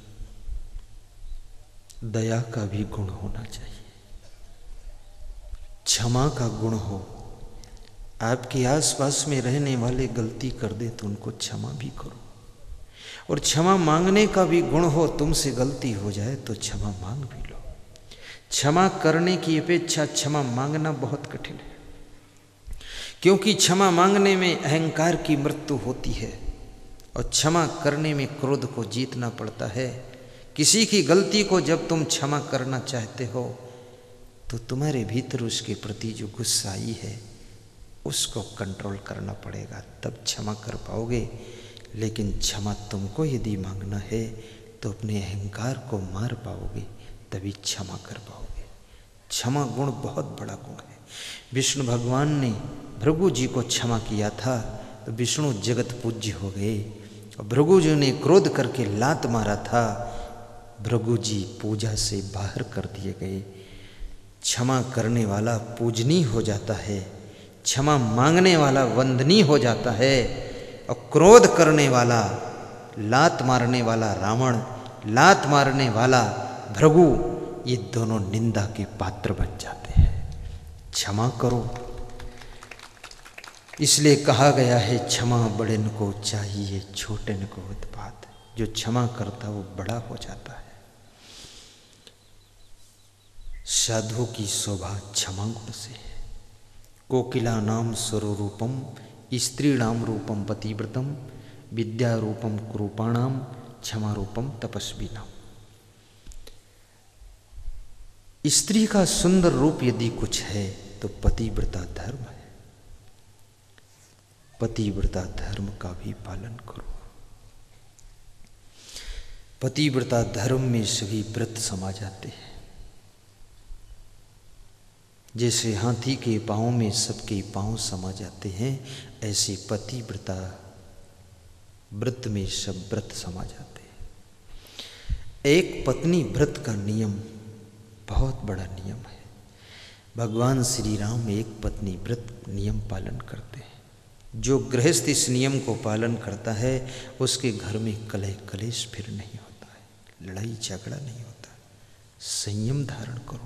दया का भी गुण होना चाहिए, क्षमा का गुण हो, आपके आसपास में रहने वाले गलती कर दे तो उनको क्षमा भी करो, और क्षमा मांगने का भी गुण हो, तुमसे गलती हो जाए तो क्षमा मांग भी लो। क्षमा करने की अपेक्षा क्षमा मांगना बहुत कठिन है, क्योंकि क्षमा मांगने में अहंकार की मृत्यु होती है और क्षमा करने में क्रोध को जीतना पड़ता है। किसी की गलती को जब तुम क्षमा करना चाहते हो तो तुम्हारे भीतर उसके प्रति जो गुस्साई है उसको कंट्रोल करना पड़ेगा, तब क्षमा कर पाओगे। लेकिन क्षमा तुमको यदि मांगना है तो अपने अहंकार को मार पाओगे, तभी क्षमा कर पाओगे। क्षमा गुण बहुत बड़ा गुण है। विष्णु भगवान ने भृगु जी को क्षमा किया था तो विष्णु जगत पूज्य हो गए, और भृगु जी ने क्रोध करके लात मारा था, भृगु जी पूजा से बाहर कर दिए गए। क्षमा करने वाला पूजनीय हो जाता है, क्षमा मांगने वाला वंदनीय हो जाता है, और क्रोध करने वाला, लात मारने वाला रावण, लात मारने वाला भृगु, ये दोनों निंदा के पात्र बन जाते हैं। क्षमा करो, इसलिए कहा गया है क्षमा बड़ेन को चाहिए छोटेन को उत्पात। जो क्षमा करता वो बड़ा हो जाता है। साधु की शोभा क्षमा गुण से है। कोकिला नाम स्वरूपम स्त्रीणाम रूपम पतिव्रतम विद्या रूपम कुरूपाणाम क्षमा रूपम तपस्विनाम। स्त्री का सुंदर रूप यदि कुछ है तो पतिव्रता धर्म है। पतिव्रता धर्म का भी पालन करो। पतिव्रता धर्म में सभी व्रत समा जाते हैं। जैसे हाथी के पाँव में सबके पाँव समा जाते हैं, ऐसे पतिव्रता व्रत में सब व्रत समा जाते हैं। एक पत्नी व्रत का नियम बहुत बड़ा नियम है। भगवान श्री राम एक पत्नी व्रत नियम पालन करते हैं। जो गृहस्थ इस नियम को पालन करता है उसके घर में कलह कलेश फिर नहीं होता है, लड़ाई झगड़ा नहीं होता। संयम धारण करो।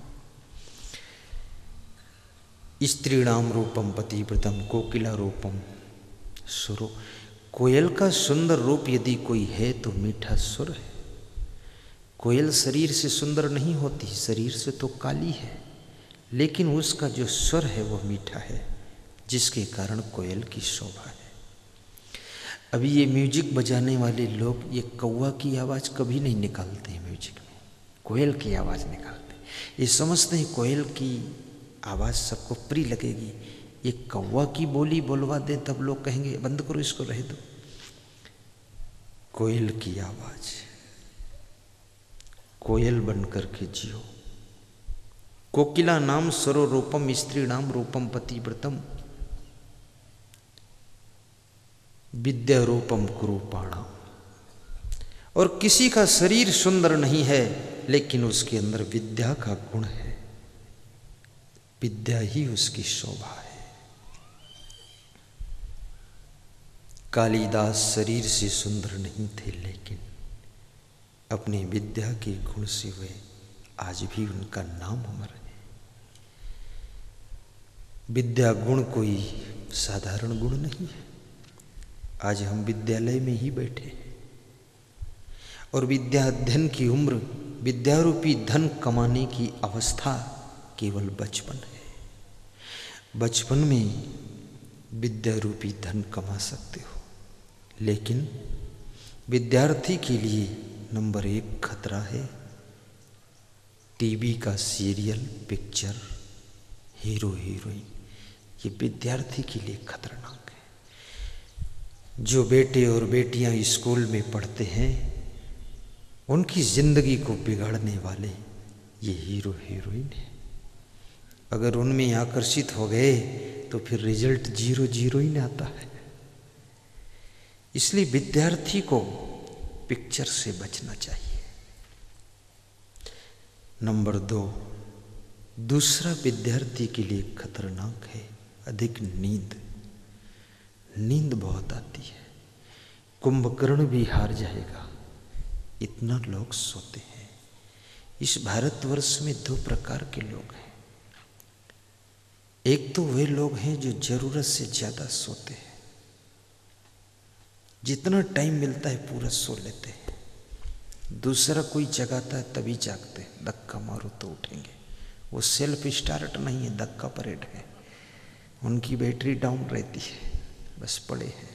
स्त्रीणाम रूपम पतिव्रतम कोकिला रूपम सुरो। कोयल का सुंदर रूप यदि कोई है तो मीठा सुर है। कोयल शरीर से सुंदर नहीं होती, शरीर से तो काली है, लेकिन उसका जो स्वर है वो मीठा है, जिसके कारण कोयल की शोभा है। अभी ये म्यूजिक बजाने वाले लोग ये कौवा की आवाज़ कभी नहीं निकालते हैं म्यूजिक में, कोयल की आवाज़ निकालते हैं। ये समझते हैं कोयल की आवाज़ सबको प्रिय लगेगी। ये कौवा की बोली बोलवा दें तब लोग कहेंगे बंद करो इसको, रह दो। कोयल की आवाज़, कोयल बनकर के जियो। कोकिला नाम सरो रूपम स्त्री नाम रूपम पतिव्रतम विद्या रूपम कुरूपाणाम। और किसी का शरीर सुंदर नहीं है लेकिन उसके अंदर विद्या का गुण है, विद्या ही उसकी शोभा है। कालिदास शरीर से सुंदर नहीं थे लेकिन अपनी विद्या के गुण से वे आज भी उनका नाम अमर है। विद्या गुण कोई साधारण गुण नहीं है। आज हम विद्यालय में ही बैठे हैं और विद्या अध्ययन की उम्र, विद्यारूपी धन कमाने की अवस्था केवल बचपन है। बचपन में विद्यारूपी धन कमा सकते हो, लेकिन विद्यार्थी के लिए नंबर 1 खतरा है टीवी का सीरियल, पिक्चर, हीरो हीरोइन। ये विद्यार्थी के लिए खतरनाक है। जो बेटे और बेटियां स्कूल में पढ़ते हैं उनकी जिंदगी को बिगाड़ने वाले ये हीरो हीरोइन है। अगर उनमें आकर्षित हो गए तो फिर रिजल्ट 0-0 ही आता है। इसलिए विद्यार्थी को पिक्चर से बचना चाहिए। नंबर 2, दूसरा विद्यार्थी के लिए खतरनाक है अधिक नींद। नींद बहुत आती है, कुंभकर्ण भी हार जाएगा, इतना लोग सोते हैं। इस भारतवर्ष में 2 प्रकार के लोग हैं। एक तो वे लोग हैं जो जरूरत से ज्यादा सोते हैं, जितना टाइम मिलता है पूरा सो लेते हैं। दूसरा कोई जगाता है तभी जागते हैं, धक्का मारो तो उठेंगे। वो सेल्फ स्टार्ट नहीं है, धक्का परेड है। उनकी बैटरी डाउन रहती है, बस पड़े हैं।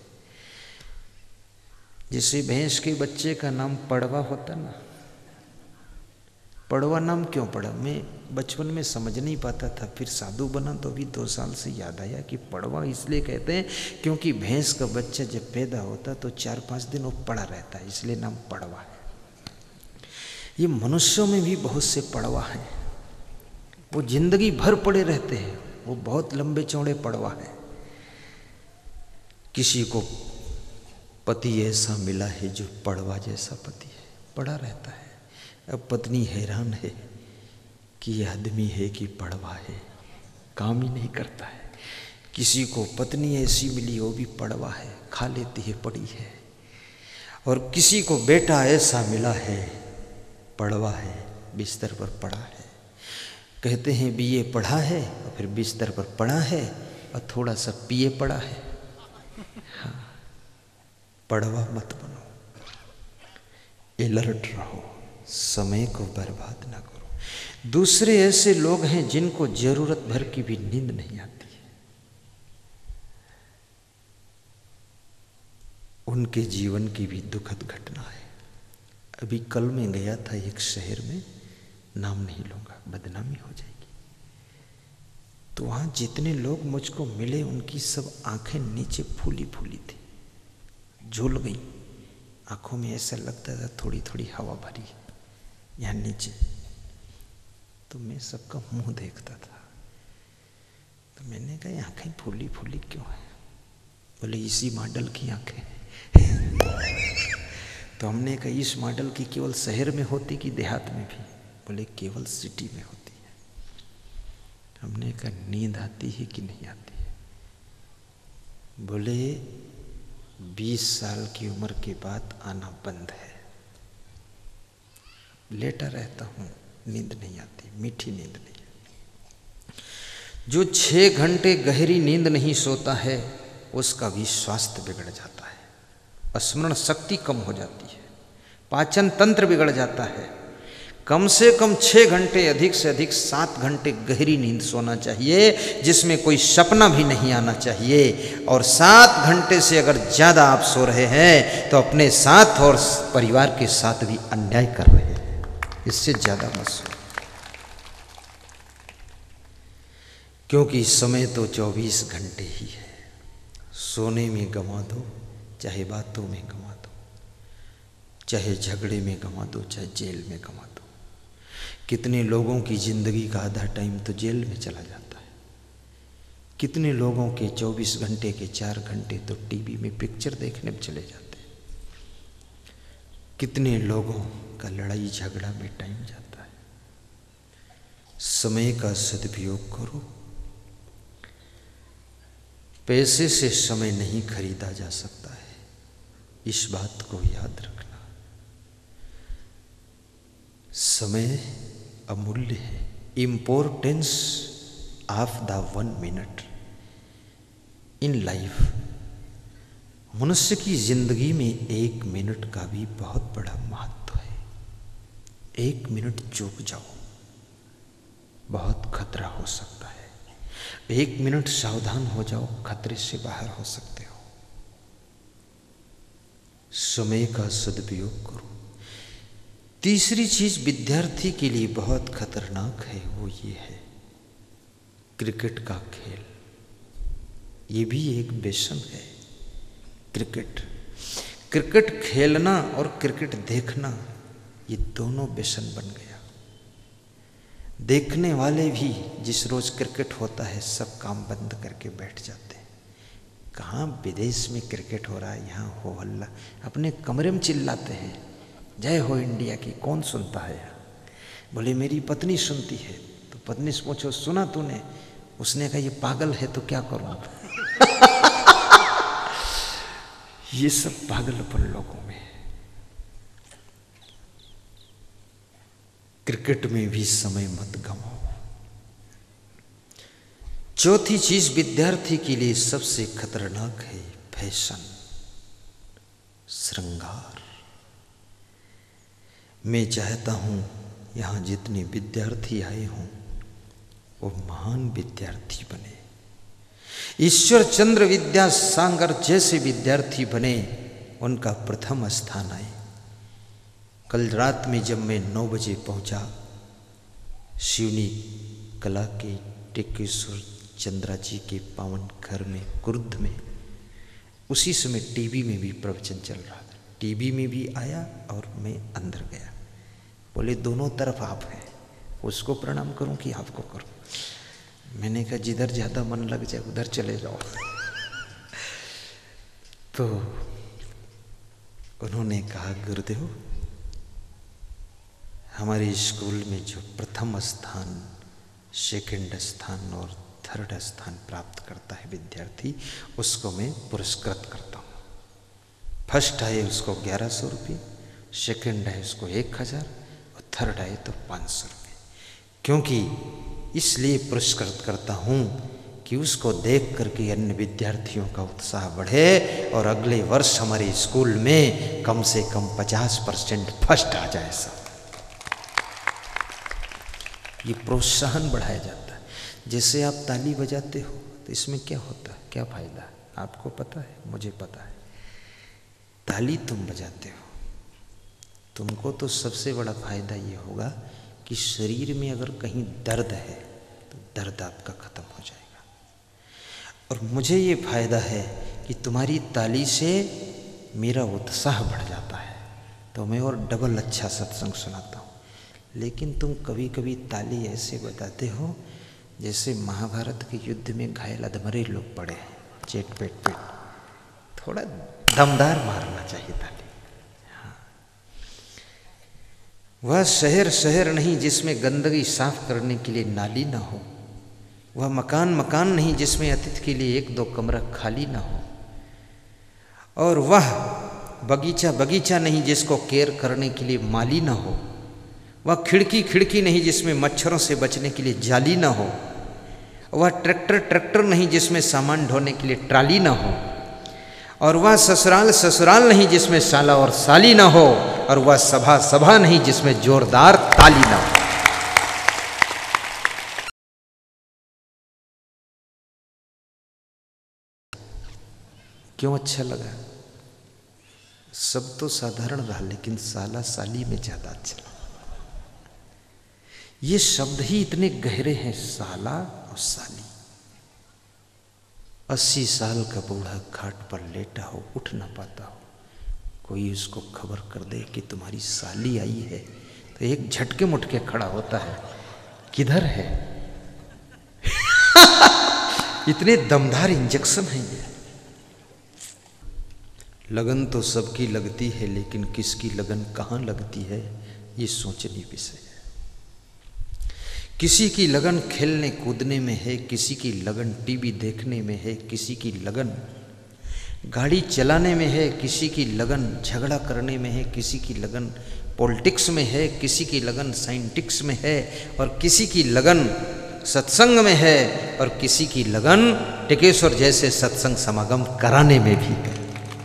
जैसे भैंस के बच्चे का नाम पड़वा होता ना, पड़वा नाम क्यों पड़ा? मैं बचपन में समझ नहीं पाता था, फिर साधु बना तो अभी 2 साल से याद आया कि पड़वा इसलिए कहते हैं क्योंकि भैंस का बच्चा जब पैदा होता तो 4-5 दिन वो पड़ा रहता है, इसलिए नाम पड़वा है। ये मनुष्यों में भी बहुत से पड़वा हैं, वो जिंदगी भर पड़े रहते हैं, वो बहुत लंबे चौड़े पड़वा हैं। किसी को पति ऐसा मिला है जो पड़वा जैसा पति है, पड़ा रहता है। अब पत्नी हैरान है कि ये आदमी है कि पड़वा है, काम ही नहीं करता है। किसी को पत्नी ऐसी मिली, वो भी पड़वा है, खा लेती है, पड़ी है। और किसी को बेटा ऐसा मिला है, पड़वा है, बिस्तर पर पड़ा है। कहते हैं बीए पढ़ा है और फिर बिस्तर पर पड़ा है और थोड़ा सा पिए पड़ा है। हाँ, पड़वा मत बनो, अलर्ट रहो, समय को बर्बाद ना करो। दूसरे ऐसे लोग हैं जिनको जरूरत भर की भी नींद नहीं आती है, उनके जीवन की भी दुखद घटना है। अभी कल मैं गया था एक शहर में, नाम नहीं लूंगा, बदनामी हो जाएगी। तो वहां जितने लोग मुझको मिले उनकी सब आंखें नीचे फूली फूली थी, झूल गई। आंखों में ऐसा लगता था थोड़ी थोड़ी हवा भरी है यहाँ नीचे। तो मैं सबका मुंह देखता था, तो मैंने कहा ये आंखें फूली फूली क्यों है? बोले इसी मॉडल की आंखें हैं। तो हमने कहा इस मॉडल की केवल शहर में होती कि देहात में भी? बोले केवल सिटी में होती है। हमने कहा नींद आती है कि नहीं आती है? बोले 20 साल की उम्र के बाद आना बंद है, लेटा रहता हूँ, नींद नहीं आती, मीठी नींद नहीं। जो 6 घंटे गहरी नींद नहीं सोता है उसका भी स्वास्थ्य बिगड़ जाता है, स्मरण शक्ति कम हो जाती है, पाचन तंत्र बिगड़ जाता है। कम से कम 6 घंटे, अधिक से अधिक 7 घंटे गहरी नींद सोना चाहिए, जिसमें कोई सपना भी नहीं आना चाहिए। और 7 घंटे से अगर ज़्यादा आप सो रहे हैं तो अपने साथ और परिवार के साथ भी अन्याय कर रहे हैं, इससे ज़्यादा मत सो। क्योंकि समय तो 24 घंटे ही है। सोने में गंवा दो, चाहे बातों में गंवा दो, चाहे झगड़े में गंवा दो, चाहे जेल में गंवा दो। कितने लोगों की जिंदगी का आधा टाइम तो जेल में चला जाता है। कितने लोगों के 24 घंटे के 4 घंटे तो टीवी में पिक्चर देखने में चले जाते हैं। कितने लोगों का लड़ाई झगड़ा में टाइम जाता है। समय का सदुपयोग करो। पैसे से समय नहीं खरीदा जा सकता है, इस बात को याद रखना। समय अमूल्य है। Importance of the 1 minute in life. मनुष्य की जिंदगी में 1 मिनट का भी बहुत बड़ा महत्व है। 1 मिनट चूक जाओ, बहुत खतरा हो सकता है। 1 मिनट सावधान हो जाओ, खतरे से बाहर हो सकते हो। समय का सदुपयोग करो। तीसरी चीज विद्यार्थी के लिए बहुत खतरनाक है, वो ये है क्रिकेट का खेल। ये भी एक व्यसन है। क्रिकेट खेलना और क्रिकेट देखना, ये दोनों व्यसन बन गया। देखने वाले भी जिस रोज क्रिकेट होता है सब काम बंद करके बैठ जाते हैं। कहाँ विदेश में क्रिकेट हो रहा है, यहाँ हो हल्ला, अपने कमरे में चिल्लाते हैं जय हो इंडिया की। कौन सुनता है? बोले मेरी पत्नी सुनती है। तो पत्नी से पूछो सुना तूने? उसने कहा ये पागल है तो क्या करूं। ये सब पागलपन लोगों में है। क्रिकेट में भी समय मत गंवाओ। चौथी चीज विद्यार्थी के लिए सबसे खतरनाक है फैशन, श्रृंगार। मैं चाहता हूं यहां जितने विद्यार्थी आए हों वो महान विद्यार्थी बने, ईश्वर चंद्र विद्यासागर जैसे विद्यार्थी बने, उनका प्रथम स्थान आए। कल रात में जब मैं 9 बजे पहुंचा शिवनी कला के टेकेश्वर चंद्रा जी के पावन घर में कुर्द में, उसी समय टीवी में भी प्रवचन चल रहा था। टीवी में भी आया और मैं अंदर गया। बोले दोनों तरफ आप हैं, उसको प्रणाम करूं कि आपको करूं? मैंने कहा जिधर ज़्यादा मन लग जाए उधर चले जाओ। तो उन्होंने कहा गुरुदेव, हमारे स्कूल में जो प्रथम स्थान, सेकंड स्थान और थर्ड स्थान प्राप्त करता है विद्यार्थी, उसको मैं पुरस्कृत करता हूँ। फर्स्ट आए उसको 1100 रुपये, सेकंड आए उसको 1000 और थर्ड आए तो 500 रुपये। क्योंकि इसलिए पुरस्कृत करता हूँ कि उसको देख करके अन्य विद्यार्थियों का उत्साह बढ़े और अगले वर्ष हमारे स्कूल में कम से कम 50% फर्स्ट आ जाए। सब ये प्रोत्साहन बढ़ाया जाता है। जैसे आप ताली बजाते हो तो इसमें क्या होता है, क्या फायदा है आपको पता है, मुझे पता है। ताली तुम बजाते हो, तुमको तो सबसे बड़ा फायदा ये होगा कि शरीर में अगर कहीं दर्द है तो दर्द आपका खत्म हो जाएगा। और मुझे ये फायदा है कि तुम्हारी ताली से मेरा उत्साह बढ़ जाता है, तो मैं और डबल अच्छा सत्संग सुनाता हूँ। लेकिन तुम कभी कभी ताली ऐसे बजाते हो जैसे महाभारत के युद्ध में घायल अधमरे लोग पड़े हैं, चेट पेट पेट। थोड़ा दमदार मारना चाहिए ताली। हाँ। वह शहर शहर नहीं जिसमें गंदगी साफ करने के लिए नाली ना हो, वह मकान मकान नहीं जिसमें अतिथि के लिए 1-2 कमरा खाली ना हो, और वह बगीचा बगीचा नहीं जिसको केयर करने के लिए माली ना हो, वह खिड़की खिड़की नहीं जिसमें मच्छरों से बचने के लिए जाली ना हो, वह ट्रैक्टर ट्रैक्टर नहीं जिसमें सामान ढोने के लिए ट्राली ना हो, और वह ससुराल ससुराल नहीं जिसमें साला और साली ना हो, और वह सभा सभा नहीं जिसमें जोरदार ताली ना हो। क्यों अच्छा लगा? सब तो साधारण रहा लेकिन साला साली में ज्यादा अच्छा लगा। ये शब्द ही इतने गहरे हैं, साला और साली। 80 साल का बूढ़ा खाट पर लेटा हो, उठ ना पाता हो, कोई उसको खबर कर दे कि तुम्हारी साली आई है, तो एक झटके मुटके खड़ा होता है, किधर है? इतने दमदार इंजेक्शन है ये। लगन तो सबकी लगती है, लेकिन किसकी लगन कहाँ लगती है ये सोचनीय विषय है। किसी की लगन खेलने कूदने में है, किसी की लगन टीवी देखने में है, किसी की लगन गाड़ी चलाने में है, किसी की लगन झगड़ा करने में है, किसी की लगन पॉलिटिक्स में है, किसी की लगन साइंटिक्स में है, और किसी की लगन सत्संग में है, और किसी की लगन टेकेश्वर जैसे सत्संग समागम कराने में भी है।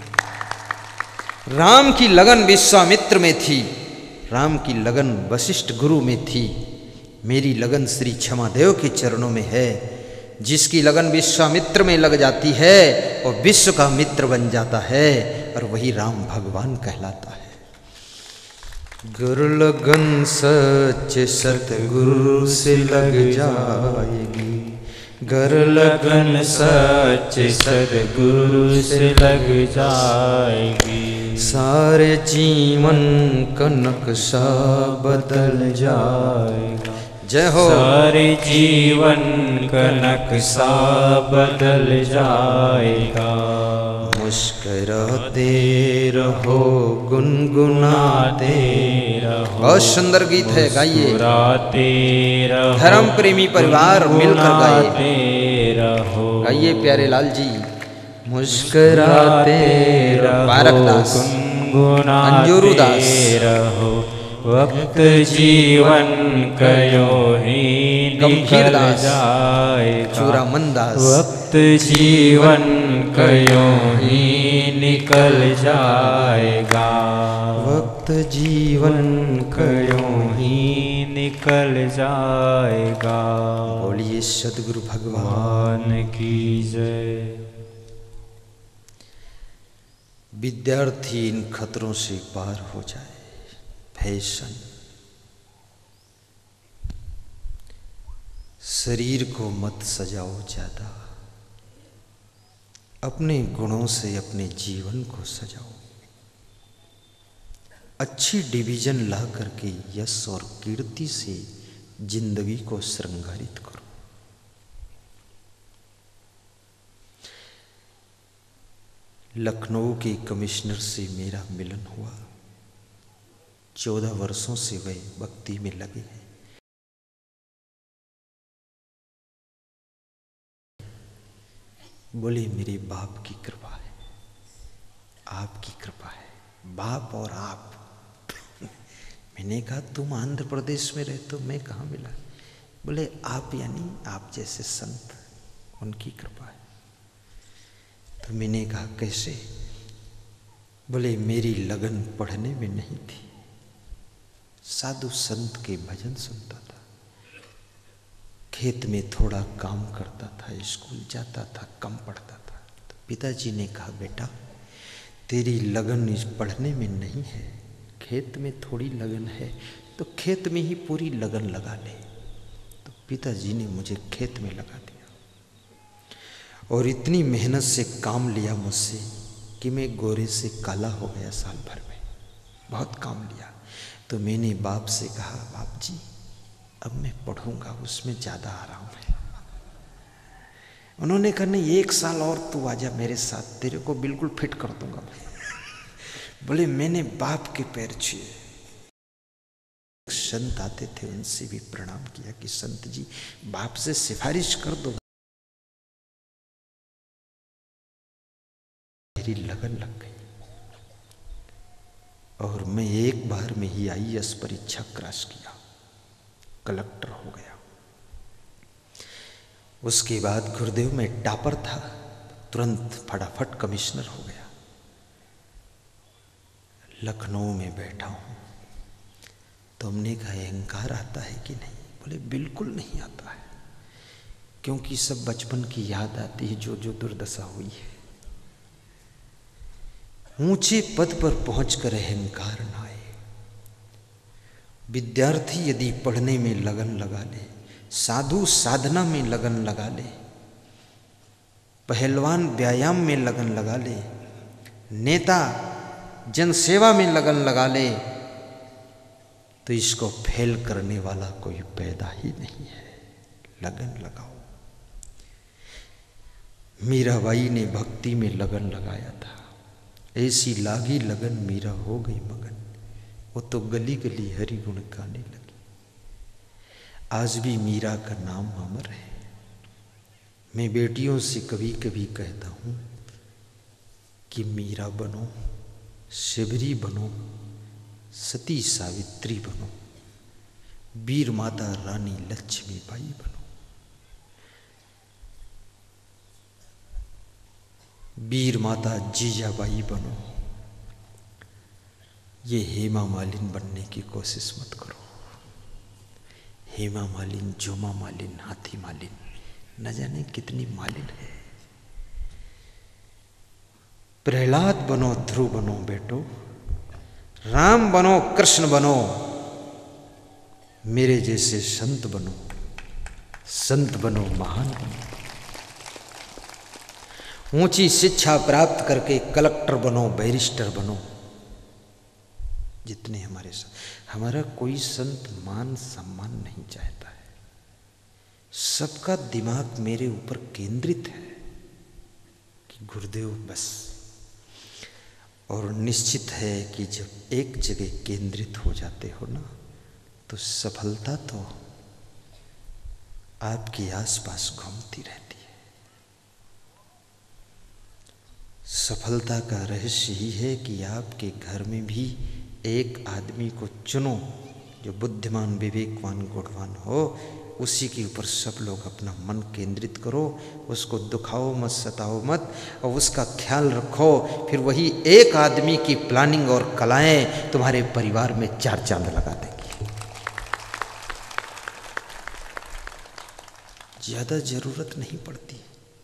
राम की लगन विश्वामित्र में थी, राम की लगन वशिष्ठ गुरु में थी, मेरी लगन श्री क्षमादेव के चरणों में है। जिसकी लगन विश्वामित्र में लग जाती है और विश्व का मित्र बन जाता है, और वही राम भगवान कहलाता है। गुरु लगन सच्चे सतगुरु से लग जाएगी, गुरु लगन सच्चे सतगुरु से लग जाएगी, सारे जीवन का नक्शा बदल जाएगा। जय हो। सारे जीवन का नक्शा बदल जाएगा। मुस्कुराते रहो, गुनगुनाते रहो। बहुत सुंदर गीत है, गाइए। मुस्कुराते रहो, धर्म प्रेमी परिवार मिलकर गाइए रहो। गाइए प्यारे लाल जी। मुस्कुराते रहो, बारकदास, अंजुरुदास रहो, वक्त जीवन कयो ही गंभीर दास जाएगा। चूड़ामन दास वक्त जीवन कयों ही निकल जाएगा। वक्त जीवन कयों ही निकल जाएगा। बोलिए सदगुरु भगवान भगवान की जय। विद्यार्थी इन खतरों से पार हो जाए। फैशन शरीर को मत सजाओ ज्यादा, अपने गुणों से अपने जीवन को सजाओ। अच्छी डिवीजन ला करके यश और कीर्ति से जिंदगी को श्रृंगारित करो। लखनऊ के कमिश्नर से मेरा मिलन हुआ। 14 वर्षों से वे भक्ति में लगे हैं। बोले मेरे बाप की कृपा है, आपकी कृपा है, बाप और आप। मैंने कहा तुम आंध्र प्रदेश में रहते हो, मैं कहाँ मिला? बोले आप यानी आप जैसे संत, उनकी कृपा है। तो मैंने कहा कैसे? बोले मेरी लगन पढ़ने में नहीं थी, साधु संत के भजन सुनता था, खेत में थोड़ा काम करता था, स्कूल जाता था, कम पढ़ता था। तो पिताजी ने कहा बेटा तेरी लगन इस पढ़ने में नहीं है, खेत में थोड़ी लगन है, तो खेत में ही पूरी लगन लगा ले। तो पिताजी ने मुझे खेत में लगा दिया और इतनी मेहनत से काम लिया मुझसे कि मैं गोरे से काला हो गया साल भर में। बहुत काम लिया। तो मैंने बाप से कहा बाप जी अब मैं पढ़ूंगा, उसमें ज़्यादा आराम है। उन्होंने कहा नहीं 1 साल और तू आजा मेरे साथ, तेरे को बिल्कुल फिट कर दूंगा। बोले मैंने बाप के पैर छुए। संत आते थे उनसे भी प्रणाम किया कि संत जी बाप से सिफारिश कर दो। मेरी लगन लग गई और मैं एक बार में ही IAS परीक्षा क्रैश किया, कलेक्टर हो गया। उसके बाद गुरुदेव में टॉपर था, तुरंत फटाफट कमिश्नर हो गया। लखनऊ में बैठा हूँ तो हमने कहा अहंकार आता है कि नहीं? बोले बिल्कुल नहीं आता है, क्योंकि सब बचपन की याद आती है जो जो दुर्दशा हुई है। ऊंचे पद पर पहुंचकर अहंकार न आए। विद्यार्थी यदि पढ़ने में लगन लगा ले, साधु साधना में लगन लगा ले, पहलवान व्यायाम में लगन लगा ले, नेता जनसेवा में लगन लगा ले, तो इसको फेल करने वाला कोई पैदा ही नहीं है। लगन लगाओ। मीराबाई ने भक्ति में लगन लगाया था, ऐसी लागी लगन मीरा हो गई मगन, वो तो गली गली हरि गुण गाने लगी। आज भी मीरा का नाम अमर है। मैं बेटियों से कभी कभी कहता हूँ कि मीरा बनो, शिवरी बनो, सती सावित्री बनो, वीर माता रानी लक्ष्मीबाई बनो, वीर माता जीजाबाई बनो। ये हेमा मालिनी बनने की कोशिश मत करो। हेमा मालिनी, जोमा मालिनी, हाथी मालिनी, न जाने कितनी मालिन है। प्रहलाद बनो, ध्रुव बनो बेटो, राम बनो, कृष्ण बनो, मेरे जैसे संत बनो, संत बनो, महान बनो। ऊंची शिक्षा प्राप्त करके कलेक्टर बनो, बैरिस्टर बनो। जितने हमारे हमारा कोई संत मान सम्मान नहीं चाहता है। सबका दिमाग मेरे ऊपर केंद्रित है कि गुरुदेव बस। और निश्चित है कि जब एक जगह केंद्रित हो जाते हो ना, तो सफलता तो आपके आसपास घूमती रहती है। सफलता का रहस्य ही है कि आपके घर में भी एक आदमी को चुनो जो बुद्धिमान, विवेकवान, गुणवान हो, उसी के ऊपर सब लोग अपना मन केंद्रित करो, उसको दुखाओ मत, सताओ मत, और उसका ख्याल रखो। फिर वही एक आदमी की प्लानिंग और कलाएं तुम्हारे परिवार में 4 चांद लगा देंगी। ज़्यादा ज़रूरत नहीं पड़ती।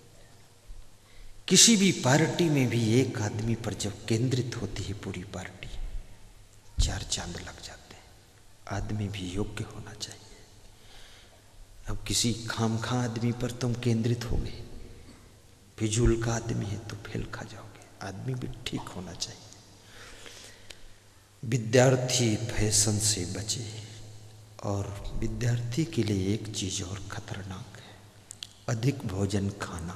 किसी भी पार्टी में भी एक आदमी पर जब केंद्रित होती है पूरी पार्टी, 4 चांद लग जाते हैं। आदमी भी योग्य होना चाहिए। अब किसी खामखा आदमी पर तुम केंद्रित होगे, फिजूल का आदमी है तो फेल खा जाओगे। आदमी भी ठीक होना चाहिए। विद्यार्थी फैशन से बचे, और विद्यार्थी के लिए एक चीज़ और खतरनाक है, अधिक भोजन खाना।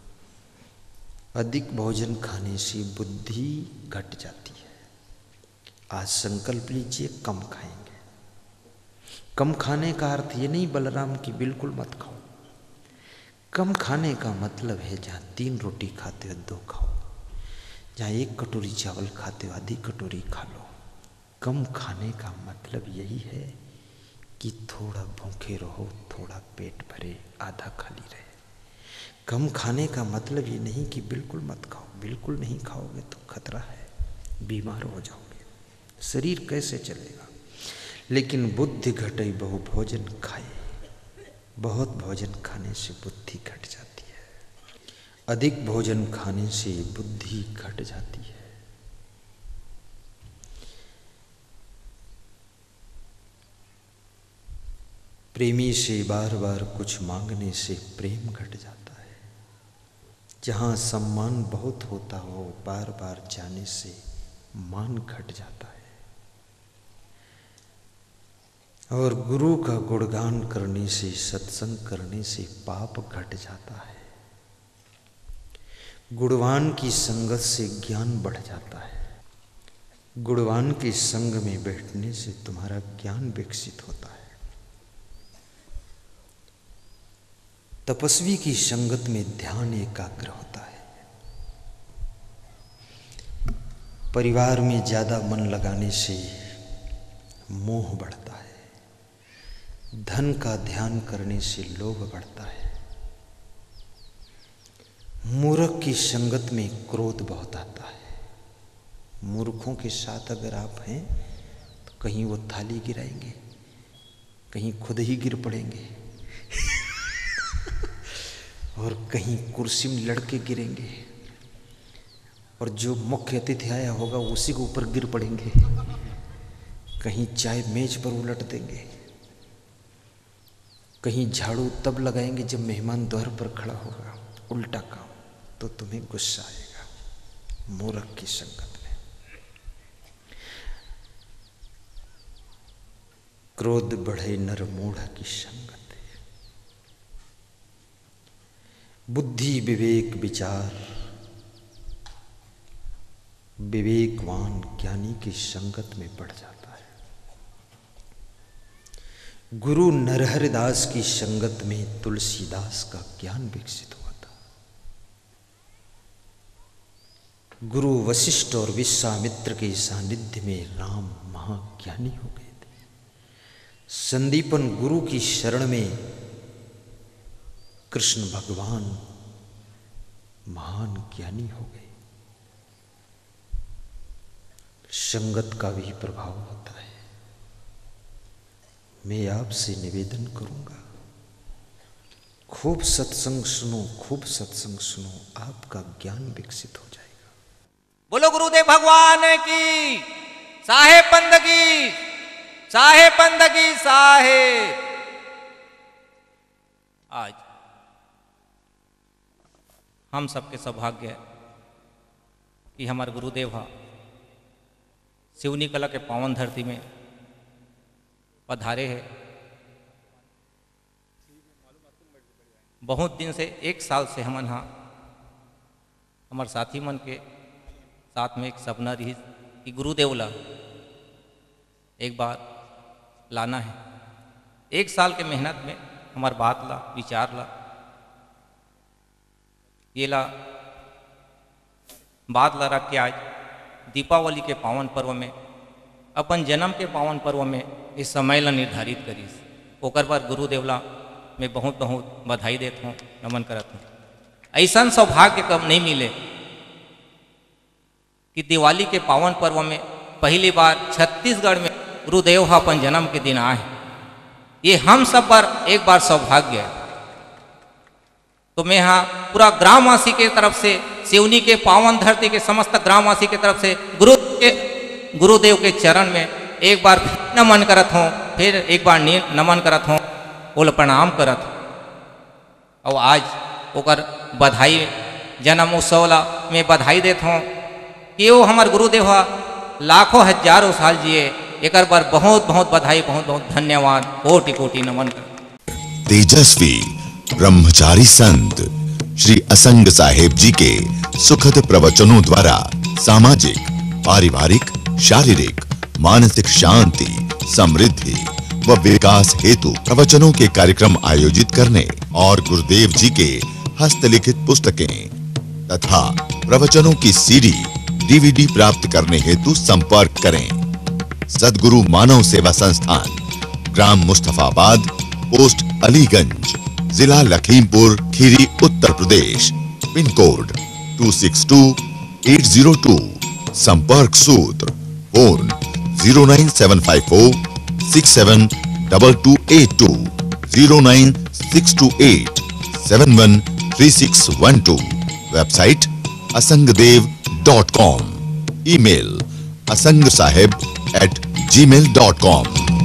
अधिक भोजन खाने से बुद्धि घट जाती है। आज संकल्प लीजिए कम खाएंगे। कम खाने का अर्थ ये नहीं बलराम की बिल्कुल मत खाओ। कम खाने का मतलब है जहाँ 3 रोटी खाते हो 2 खाओ, जहाँ 1 कटोरी चावल खाते हो आधी कटोरी खा लो। कम खाने का मतलब यही है कि थोड़ा भूखे रहो, थोड़ा पेट भरे, आधा खाली रहे। कम खाने का मतलब ये नहीं कि बिल्कुल मत खाओ। बिल्कुल नहीं खाओगे तो खतरा है, बीमार हो जाओगे, शरीर कैसे चलेगा। लेकिन बुद्धि घटे बहु भोजन खाए। बहुत भोजन खाने से बुद्धि घट जाती है। अधिक भोजन खाने से बुद्धि घट जाती है। प्रेमी से बार बार कुछ मांगने से प्रेम घट जाता है। जहाँ सम्मान बहुत होता हो, बार बार जाने से मान घट जाता है। और गुरु का गुणगान करने से, सत्संग करने से पाप घट जाता है। गुणवान की संगत से ज्ञान बढ़ जाता है। गुणवान के संग में बैठने से तुम्हारा ज्ञान विकसित होता है। तपस्वी की संगत में ध्यान एकाग्र होता है। परिवार में ज़्यादा मन लगाने से मोह बढ़ता है। धन का ध्यान करने से लोभ बढ़ता है। मूर्ख की संगत में क्रोध बहुत आता है। मूर्खों के साथ अगर आप हैं तो कहीं वो थाली गिराएंगे, कहीं खुद ही गिर पड़ेंगे और कहीं कुर्सी में लड़के गिरेंगे, और जो मुख्य अतिथि आया होगा उसी के ऊपर गिर पड़ेंगे। कहीं चाय मेज पर उलट देंगे, कहीं झाड़ू तब लगाएंगे जब मेहमान द्वार पर खड़ा होगा। उल्टा काम, तो तुम्हें गुस्सा आएगा। मूर्ख की संगत में क्रोध बढ़े नर मूढ़ की संगत। बुद्धि विवेक विचार विवेकवान ज्ञानी की संगत में बढ़ जाता है। गुरु नरहरिदास की संगत में तुलसीदास का ज्ञान विकसित हुआ था। गुरु वशिष्ठ और विश्वामित्र के सानिध्य में राम महाज्ञानी हो गए थे। संदीपन गुरु की शरण में कृष्ण भगवान महान ज्ञानी हो गए। संगत का भी प्रभाव होता है। मैं आपसे निवेदन करूंगा, खूब सत्संग सुनो, खूब सत्संग सुनो, आपका ज्ञान विकसित हो जाएगा। बोलो गुरुदेव भगवान की, साहेब पंथ की, साहेब पंथ की, साहेब। आज हम सबके सौभाग्य है कि हमारे गुरुदेव सिवनी कला के पावन धरती में पधारे हैं। बहुत दिन से, 1 साल से हमन हाँ हमारे साथी मन के साथ में एक सपना रही कि गुरुदेव ला एक बार लाना है। 1 साल के मेहनत में हमार बात ला, विचार ला, ये ला बात ला रख के आज दीपावली के पावन पर्व में, अपन जन्म के पावन पर्व में इस समय ला निर्धारित करीस। ओकर बाद गुरुदेव ला मैं बहुत बहुत बधाई देता हूँ, नमन करता हूँ। ऐसा सौभाग्य कब नहीं मिले कि दिवाली के पावन पर्व में पहली बार छत्तीसगढ़ में गुरुदेव अपन जन्म के दिन आए। ये हम सब पर एक बार सौभाग्य है। तो मैं यहाँ पूरा ग्रामवासी के तरफ से, सिवनी के पावन धरती के समस्त ग्रामवासी के तरफ से गुरुदेव के चरण में एक बार फिर नमन करत हूँ, फिर एक बार नमन करत हूँ, बोल प्रणाम करत हूँ। और आज ओकर बधाई जन्म उत्सव ला मैं बधाई देता हूँ कि वो हमार गुरुदेव लाखों हजारों साल जिए। एक बार बहुत बहुत बधाई, बहुत बहुत धन्यवाद, कोटि कोटि नमन कर। तेजस्वी ब्रह्मचारी संत श्री असंग साहेब जी के सुखद प्रवचनों द्वारा सामाजिक, पारिवारिक, शारीरिक, मानसिक शांति, समृद्धि व विकास हेतु प्रवचनों के कार्यक्रम आयोजित करने और गुरुदेव जी के हस्तलिखित पुस्तकें तथा प्रवचनों की सीडी, डीवीडी प्राप्त करने हेतु संपर्क करें। सद्गुरु मानव सेवा संस्थान, ग्राम मुस्तफाबाद, पोस्ट अलीगंज, जिला लखीमपुर खीरी, उत्तर प्रदेश। Pin code 262802। संपर्क सूत्र phone 09754 672282 09628 713612। Website asangdev.com। Email asangsaheb@gmail.com।